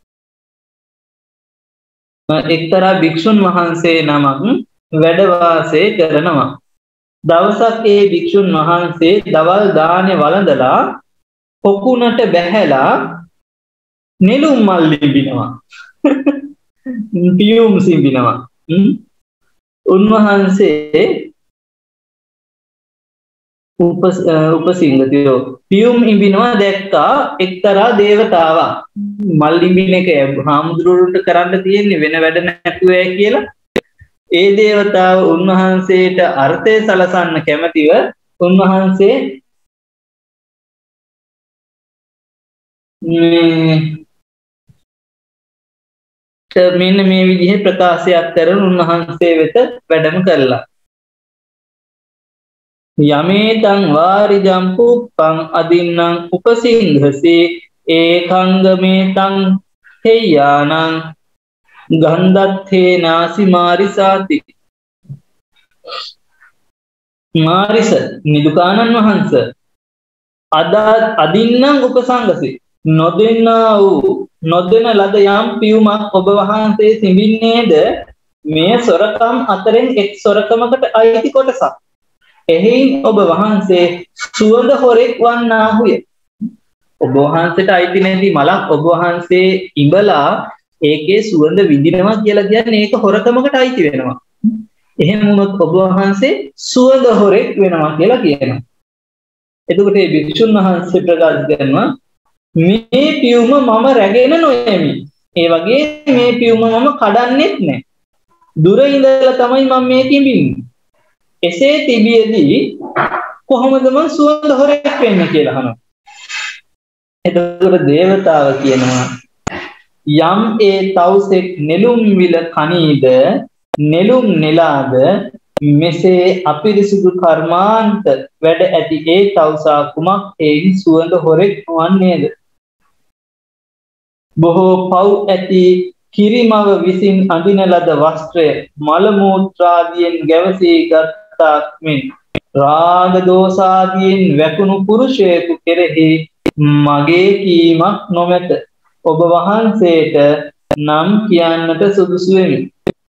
එක්තරා භික්ෂුන් වහන්සේ නමක් වැඩ වාසය කරනවා. දවසක් ඒ භික්ෂුන් වහන්සේ දවල් දානේ වළඳලා පොකුණට බැහැලා නෙළුම් මල් ලිඹිනවා. පියුම් සිඹිනවා. උන්වහන්සේ උපසිංගතියෝ පියුම් ඉඹිනවා දැක්කා එක්තරා දේවතාවක්. මල් ලිඹින එක හාමුදුරුවන්ට කරන්න තියෙන්නේ වෙන වැඩ නැතුව කියලා. ඒ දේවතාව උන්වහන්සේට අර්ථය සලසන්න කැමැතිව උන්වහන්සේ මෙන්න මේ විදිහේ ප්‍රකාශයක් කරන උන්වහන්සේ වෙත වැඩම කරලා යමේතං වාරිජම් පුප්පං අදින්නම් උපසිංහසේ ඒකංගමේතං හේයානං ගන්ධත්තේ නාසි මාරිසාති. මාරිස නිදුකානන් වහන්ස අදින්නම් උපසංගසේ නොදෙන්නා වූ නොදෙන ලද යම් පියුමක් ඔබ වහන්සේ සිඹින්නේද මේ සොරකම් අතරින් එක් සොරකමකට අයිති කොටසක්. එහින් ඔබ වහන්සේ සුවඳ හොරෙක් වන්නාහුය. ඔබ වහන්සේට අයිති නැති මලක් ඔබ වහන්සේ ඉඹලා ඒකේ සුවඳ විඳිනවා කියලා කියන්නේ ඒක හොරකමකට අයිති වෙනවා. එහෙම වුණොත් ඔබ වහන්සේ සුවඳ හොරෙක් වෙනවා කියලා කියනවා. එතකොට මේ භික්ෂුන් වහන්සේ ප්‍රකාශ කරනවා මේ පියුම මම රැගෙන නොයමි. ඒ වගේ මේ පියුම මම කඩන්නෙත් නැහැ. දුර ඉඳලා තමයි මම මේක ඉඹින්නේ. එසේ තිබියදී කොහොමද මම සුවඳ හොරෙක් වෙන්නේ කියලා අහනවා. එතකොට දේවතාව කියනවා යම් ඒ තවුසෙක් නෙළුම් විල කනීද නෙළුම් නෙලාද මෙසේ අපිරිසුදු කර්මාන්ත වැඩ ඇති ඒ තවුසා කුමක් එයින් සුවඳ හොරෙක් වන්නේද? බොහෝ පව් ඇති කිරිමව විසින් අඳින ලද වස්ත්‍රය මල මූත්‍රාදියෙන් ගැවසී ගත්තාක් මෙන් රාග දෝසාදියෙන් වැකුණු පුරුෂයෙකු කෙරෙහි මගේ කීමක් නොමැත. ඔබ වහන්සේට නම් කියන්නට සුදුසු වෙමි.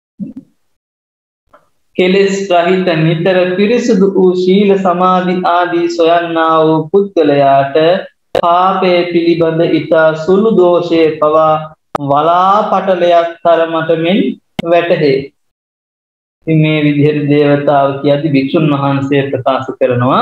කෙලෙස් රහිත නිතර පිරිසුදු වූ ශීල සමාධි ආදී සොයන්නා වූ පුද්ගලයාට පාපයේ පිළිබඳ ඉතා සුළු දෝෂයේ පවා වලාපටලයක් තරමට මෙන් වැටහේ. මේ විදිහට දේවතාව කියද්දී භික්ෂුන් වහන්සේ ප්‍රකාශ කරනවා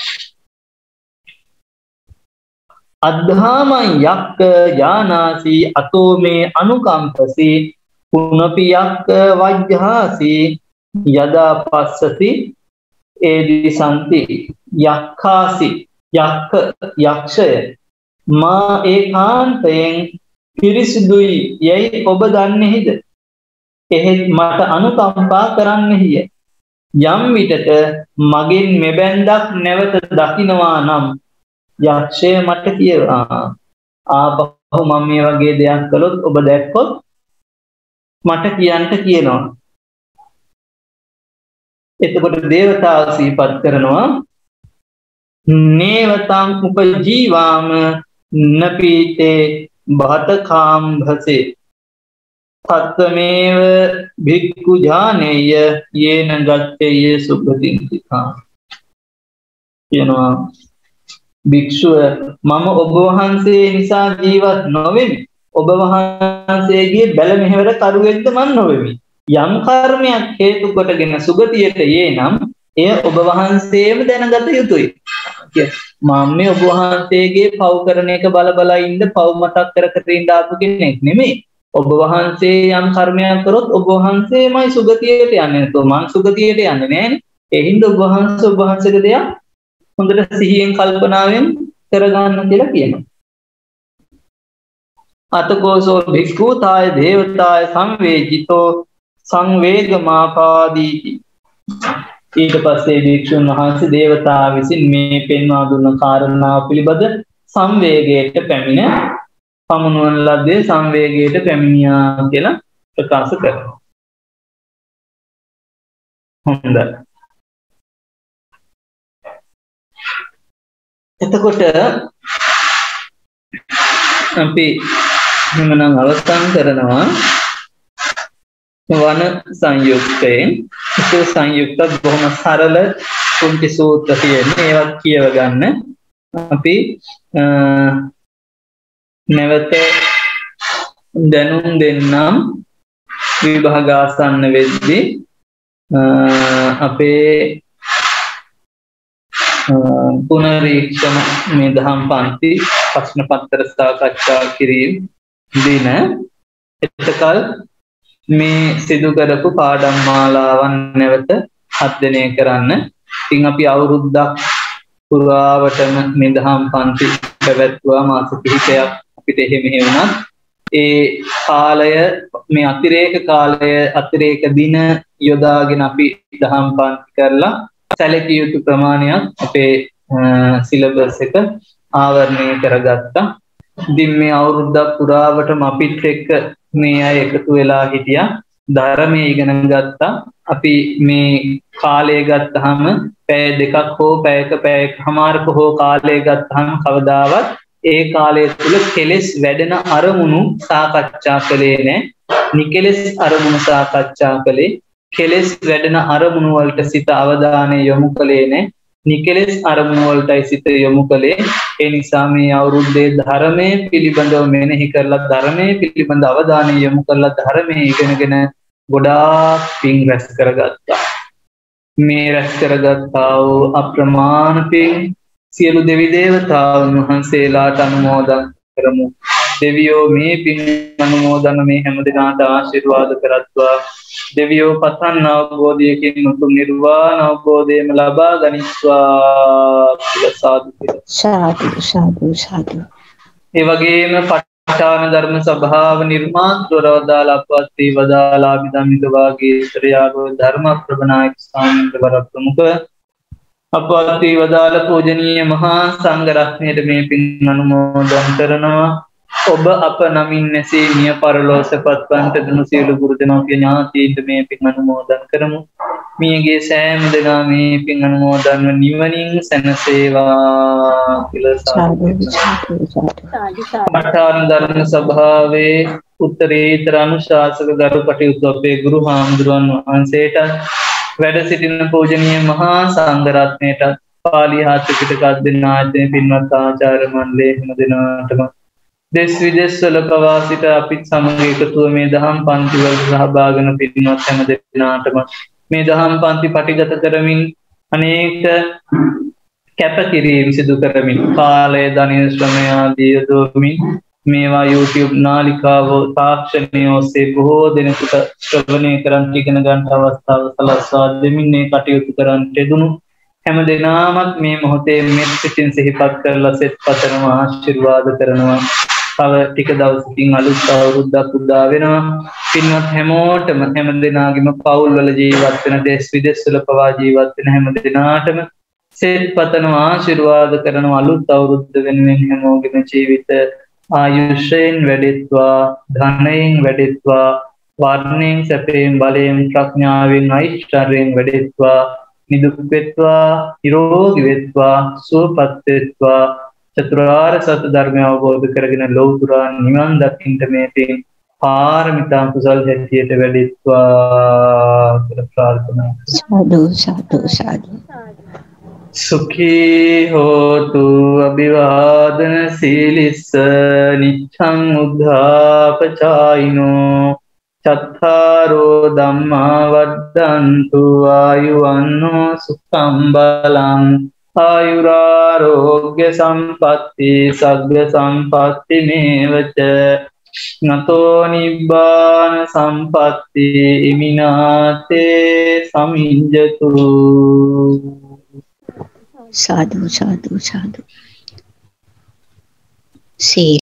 අද්ධාමං යක්ක යානාසි අතෝ මේ අනුකම්පසි පුනපි යක්ක වජ්ජාසි යදා පස්සති ඒදි සන්ති යක්ඛාසි යක්ක යක්ෂය මා ඒකාන්තයෙන් පිරිසුදුයි යයි ඔබ දන්නේහිද? එහෙත් මට අනුකම්පා කරන්නෙහිය. යම් විටක මගෙන් මෙබැන්දක් නැවත දකින්නවා නම් යක්ෂය මට කියනවා ආපහු මම මේ වගේ දෙයක් කළොත් ඔබ දැක්කොත් මට කියන්න කියනවා. එතකොට දේවතාව සිහිපත් කරනවා නේවතං උපජීවාම නපීතේ භතකාම්භසේ තත්ත්වමේව භික්ඛු ඥානේය යේන ගච්ඡේය සුභතිං කියනවා භික්ෂුව මම ඔබ වහන්සේ නිසා ජීවත් නොවෙමි. ඔබ වහන්සේගේ බැල මෙහෙවර කරුවෙක්ද මන් නොවෙමි. යම් කර්මයක් හේතු කොටගෙන සුගතියට යේ නම් එය ඔබ වහන්සේම දැනගත යුතුයි. මම මේ ඔබ වහන්සේගේ පව් කරන එක බල බල ඉන්න පව් මතක් කර කර ඉන්න ආපු කෙනෙක් නෙමෙයි. ඔබ වහන්සේ යම් කර්මයක් කරොත් ඔබ වහන්සේමයි සුගතියට යන්නේ. તો මං සුගතියට යන්නේ නෑනේ. ඒ හින්දා ඔබ වහන්සේගේ දෙයක් හොඳට සිහියෙන් කල්පනාවෙන් කරගන්න කියලා කියනවා. අතකෝසෝ භික්ඛූතාය දේවතාය සංවේජිතෝ සංවේගමාපාදීති. ඊට පස්සේ භික්ෂුන් වහන්සේ දේවතා විසින් මේ පෙන්වා දුන්න කාරණාව පිළිබඳ සංවේගයට පැමිණ පමුණුවන ලද්දේ සංවේගයට පැමිණියා කියලා ප්‍රකාශ කරනවා. හොඳයි. එතකොට අපි මෙමනම් අවසන් කරනවා වන සංයුක්තයෙන්. ඒ සංයුක්ත බොහොම සරල කුංචි සූත්‍ර තියෙන්නේ. ඒවත් කියව ගන්න. අපි නැවත දැනුම් දෙන්නම් විභාගාසන්න වෙද්දී අපේ පුනරීක්ෂණ මේ දහම් පන්ති ප්‍රශ්න පත්‍ර සාකච්ඡා කිරීම දින. එතකල් මේ සිදු කරපු පාඩම් මාලාවන් නැවත අධ්‍යයනය කරන්න. ඉතින් අපි අවුරුද්දක් පුරාවටම මේ දහම් පන්ති පැවැත්වුවා. මාස කිහිපයක් අපිට එහෙම වුණත් ඒ කාලය මේ අතිරේක කාලය අතිරේක දින යොදාගෙන අපි දහම් පන්ති කරලා සැලකිය යුතු ප්‍රමාණයක් අපේ සිලබස් එක ආවරණය කරගත්තා. ඉතින් මේ අවුරුද්දක් පුරාවටම අපිත් එක්ක මේ අය එකතු වෙලා හිටියා. ධර්මයේ ඉගෙන ගත්තා. අපි මේ කාලය ගත්තාම පැය දෙකක් හෝ පැයකමාරක හෝ කාලය ගත්තාම කවදාවත් ඒ කාලය තුල කෙලෙස් වැඩෙන අරමුණු සාකච්ඡා කළේ නැහැ. නිකෙලෙස් අරමුණු සාකච්ඡා කළේ. කෙලෙස් වැඩෙන අරමුණු වලට සිත අවධානය යොමු කළේ නැහැ. නිකෙලෙස් අරමුණු වලටයි සිත යොමු කළේ. ඒ නිසා මේ අවුරුද්දේ ධර්මයේ පිළිබඳව මෙනෙහි කරලා ධර්මයේ පිළිබඳ අවධානය යොමු කරලා ධර්මයේ ඉගෙනගෙන ගොඩාක් පින් රැස් කරගත්තා. මේ රැස් කරගත්තා වූ අප්‍රමාණ පින් සියලු දෙවි දේවතාවුන් වහන්සේලාට අනුමෝදන් කරමු. දෙවියෝ මේ පින් අනුමෝදන් මේ හැම දිනාට ආශිර්වාද කරත්වා. දෙවියෝ පතන් අවබෝධයකින් උතුම් නිර්වාණ අවබෝධයම ලබා ගනිත්වා කියලා සාදු. ඒ වගේම පඨාන ධර්ම සභාව නිර්මාත්‍රවදාල අපවත් වදාලා විදම්මිත වාගේ ශ්‍රයාගෝ ධර්ම ප්‍රබනායක ස්වාමීන් ප්‍රමුඛ අපවත් වදාල පූජනීය මහා සංඝ රත්නයට මේ පින් අනුමෝදන් කරනවා. ඔබ අප නමින් නැසී මිය පරලෝසපත් වන්ට දුණු සියලු ගුරු දෙමව්පිය ඥාතීන්ට මේ පින් අනුමෝදන් කරමු. මියගේ සෑම දෙනා මේ පින් අනුමෝදන්ව නිවනින් සැනසේවා කියලා සාදු. පඨාන ධර්ම සභාවේ උත්තරීතර අනුශාසක ගරු කටයුතු අපේ ගුරු හාමුදුරුවන් වහන්සේට වැඩ සිටින පූජනීය මහා සංඝ රත්නයට පාලි හා ත්‍රිපිටක අධ්‍යයන ආයතනයේ පින්වත් ආචාර්ය මණ්ඩලයේ හැම දිනකටම දෙස් විදෙස් වල පවා සිට අපිත් සමග එකතුව මේ දහම් පන්ති වල සහභාගී වන පින්වත් හැම දිනකටම මේ දහම් පන්ති පටිගත කරමින් අනේක කැපකිරීම් සිදු කරමින් කාලය ධනය ශ්‍රමය ආදී යොදවමින් මේවා YouTube නාලිකාව තාක්ෂණය ඔස්සේ බොහෝ දෙනෙකුට ශ්‍රවණය කරන් ඉගෙන ගන්න අවස්ථාව සලස්වා දෙමින් මේ කටයුතු කරන්නට යෙදුණු හැම දිනාමත් මේ මොහොතේ මෙත් සිතින් සිහිපත් කරලා සෙත් පතනවා ආශිර්වාද කරනවා. තව ටික දවසකින් අලුත් අවුරුද්දක් උදා වෙනවා. පින්වත් හැමෝටම හැම දිනාගෙම පවුල් වල ජීවත් වෙන දෙස් විදෙස් වල පවා ජීවත් වෙන හැම දිනාටම සෙත් පතනවා ආශිර්වාද කරනවා. අලුත් අවුරුද්ද වෙනුවෙන් හැමෝගෙම ජීවිත ආයුෂයෙන් වැඩෙත්වා, ධනයෙන් වැඩෙත්වා, වර්ණයෙන් සැපයෙන් බලයෙන් ප්‍රඥාවෙන් ඓශ්වර්යයෙන් වැඩෙත්වා, නිදුක් වෙත්වා, නිරෝගී වෙත්වා, සුවපත් වෙත්වා, චතුරාර්ය සත්‍ය ධර්මය අවබෝධ කරගෙන ලෞතුරා නිවන් දකින්න මේ පින් පාරමිතා කුසල් හැටියට වැඩෙත්වා කියලා ප්‍රාර්ථනා සාදු. සුඛී හෝතු අභිවාදන සීලිස්ස නිච්ඡං උද්ධාපචායිනෝ චත්තාරෝ ධම්මා වද්දන්තු ආයුවන්නෝ සුඛං බලං ආයුරාරෝග්‍ය සම්පatti සග්ග සම්පatti මේවච නතෝ නිබ්බාන සම්පatti ඉමිනාතේ සමිඤ්ජතු. साधु साधु साधु।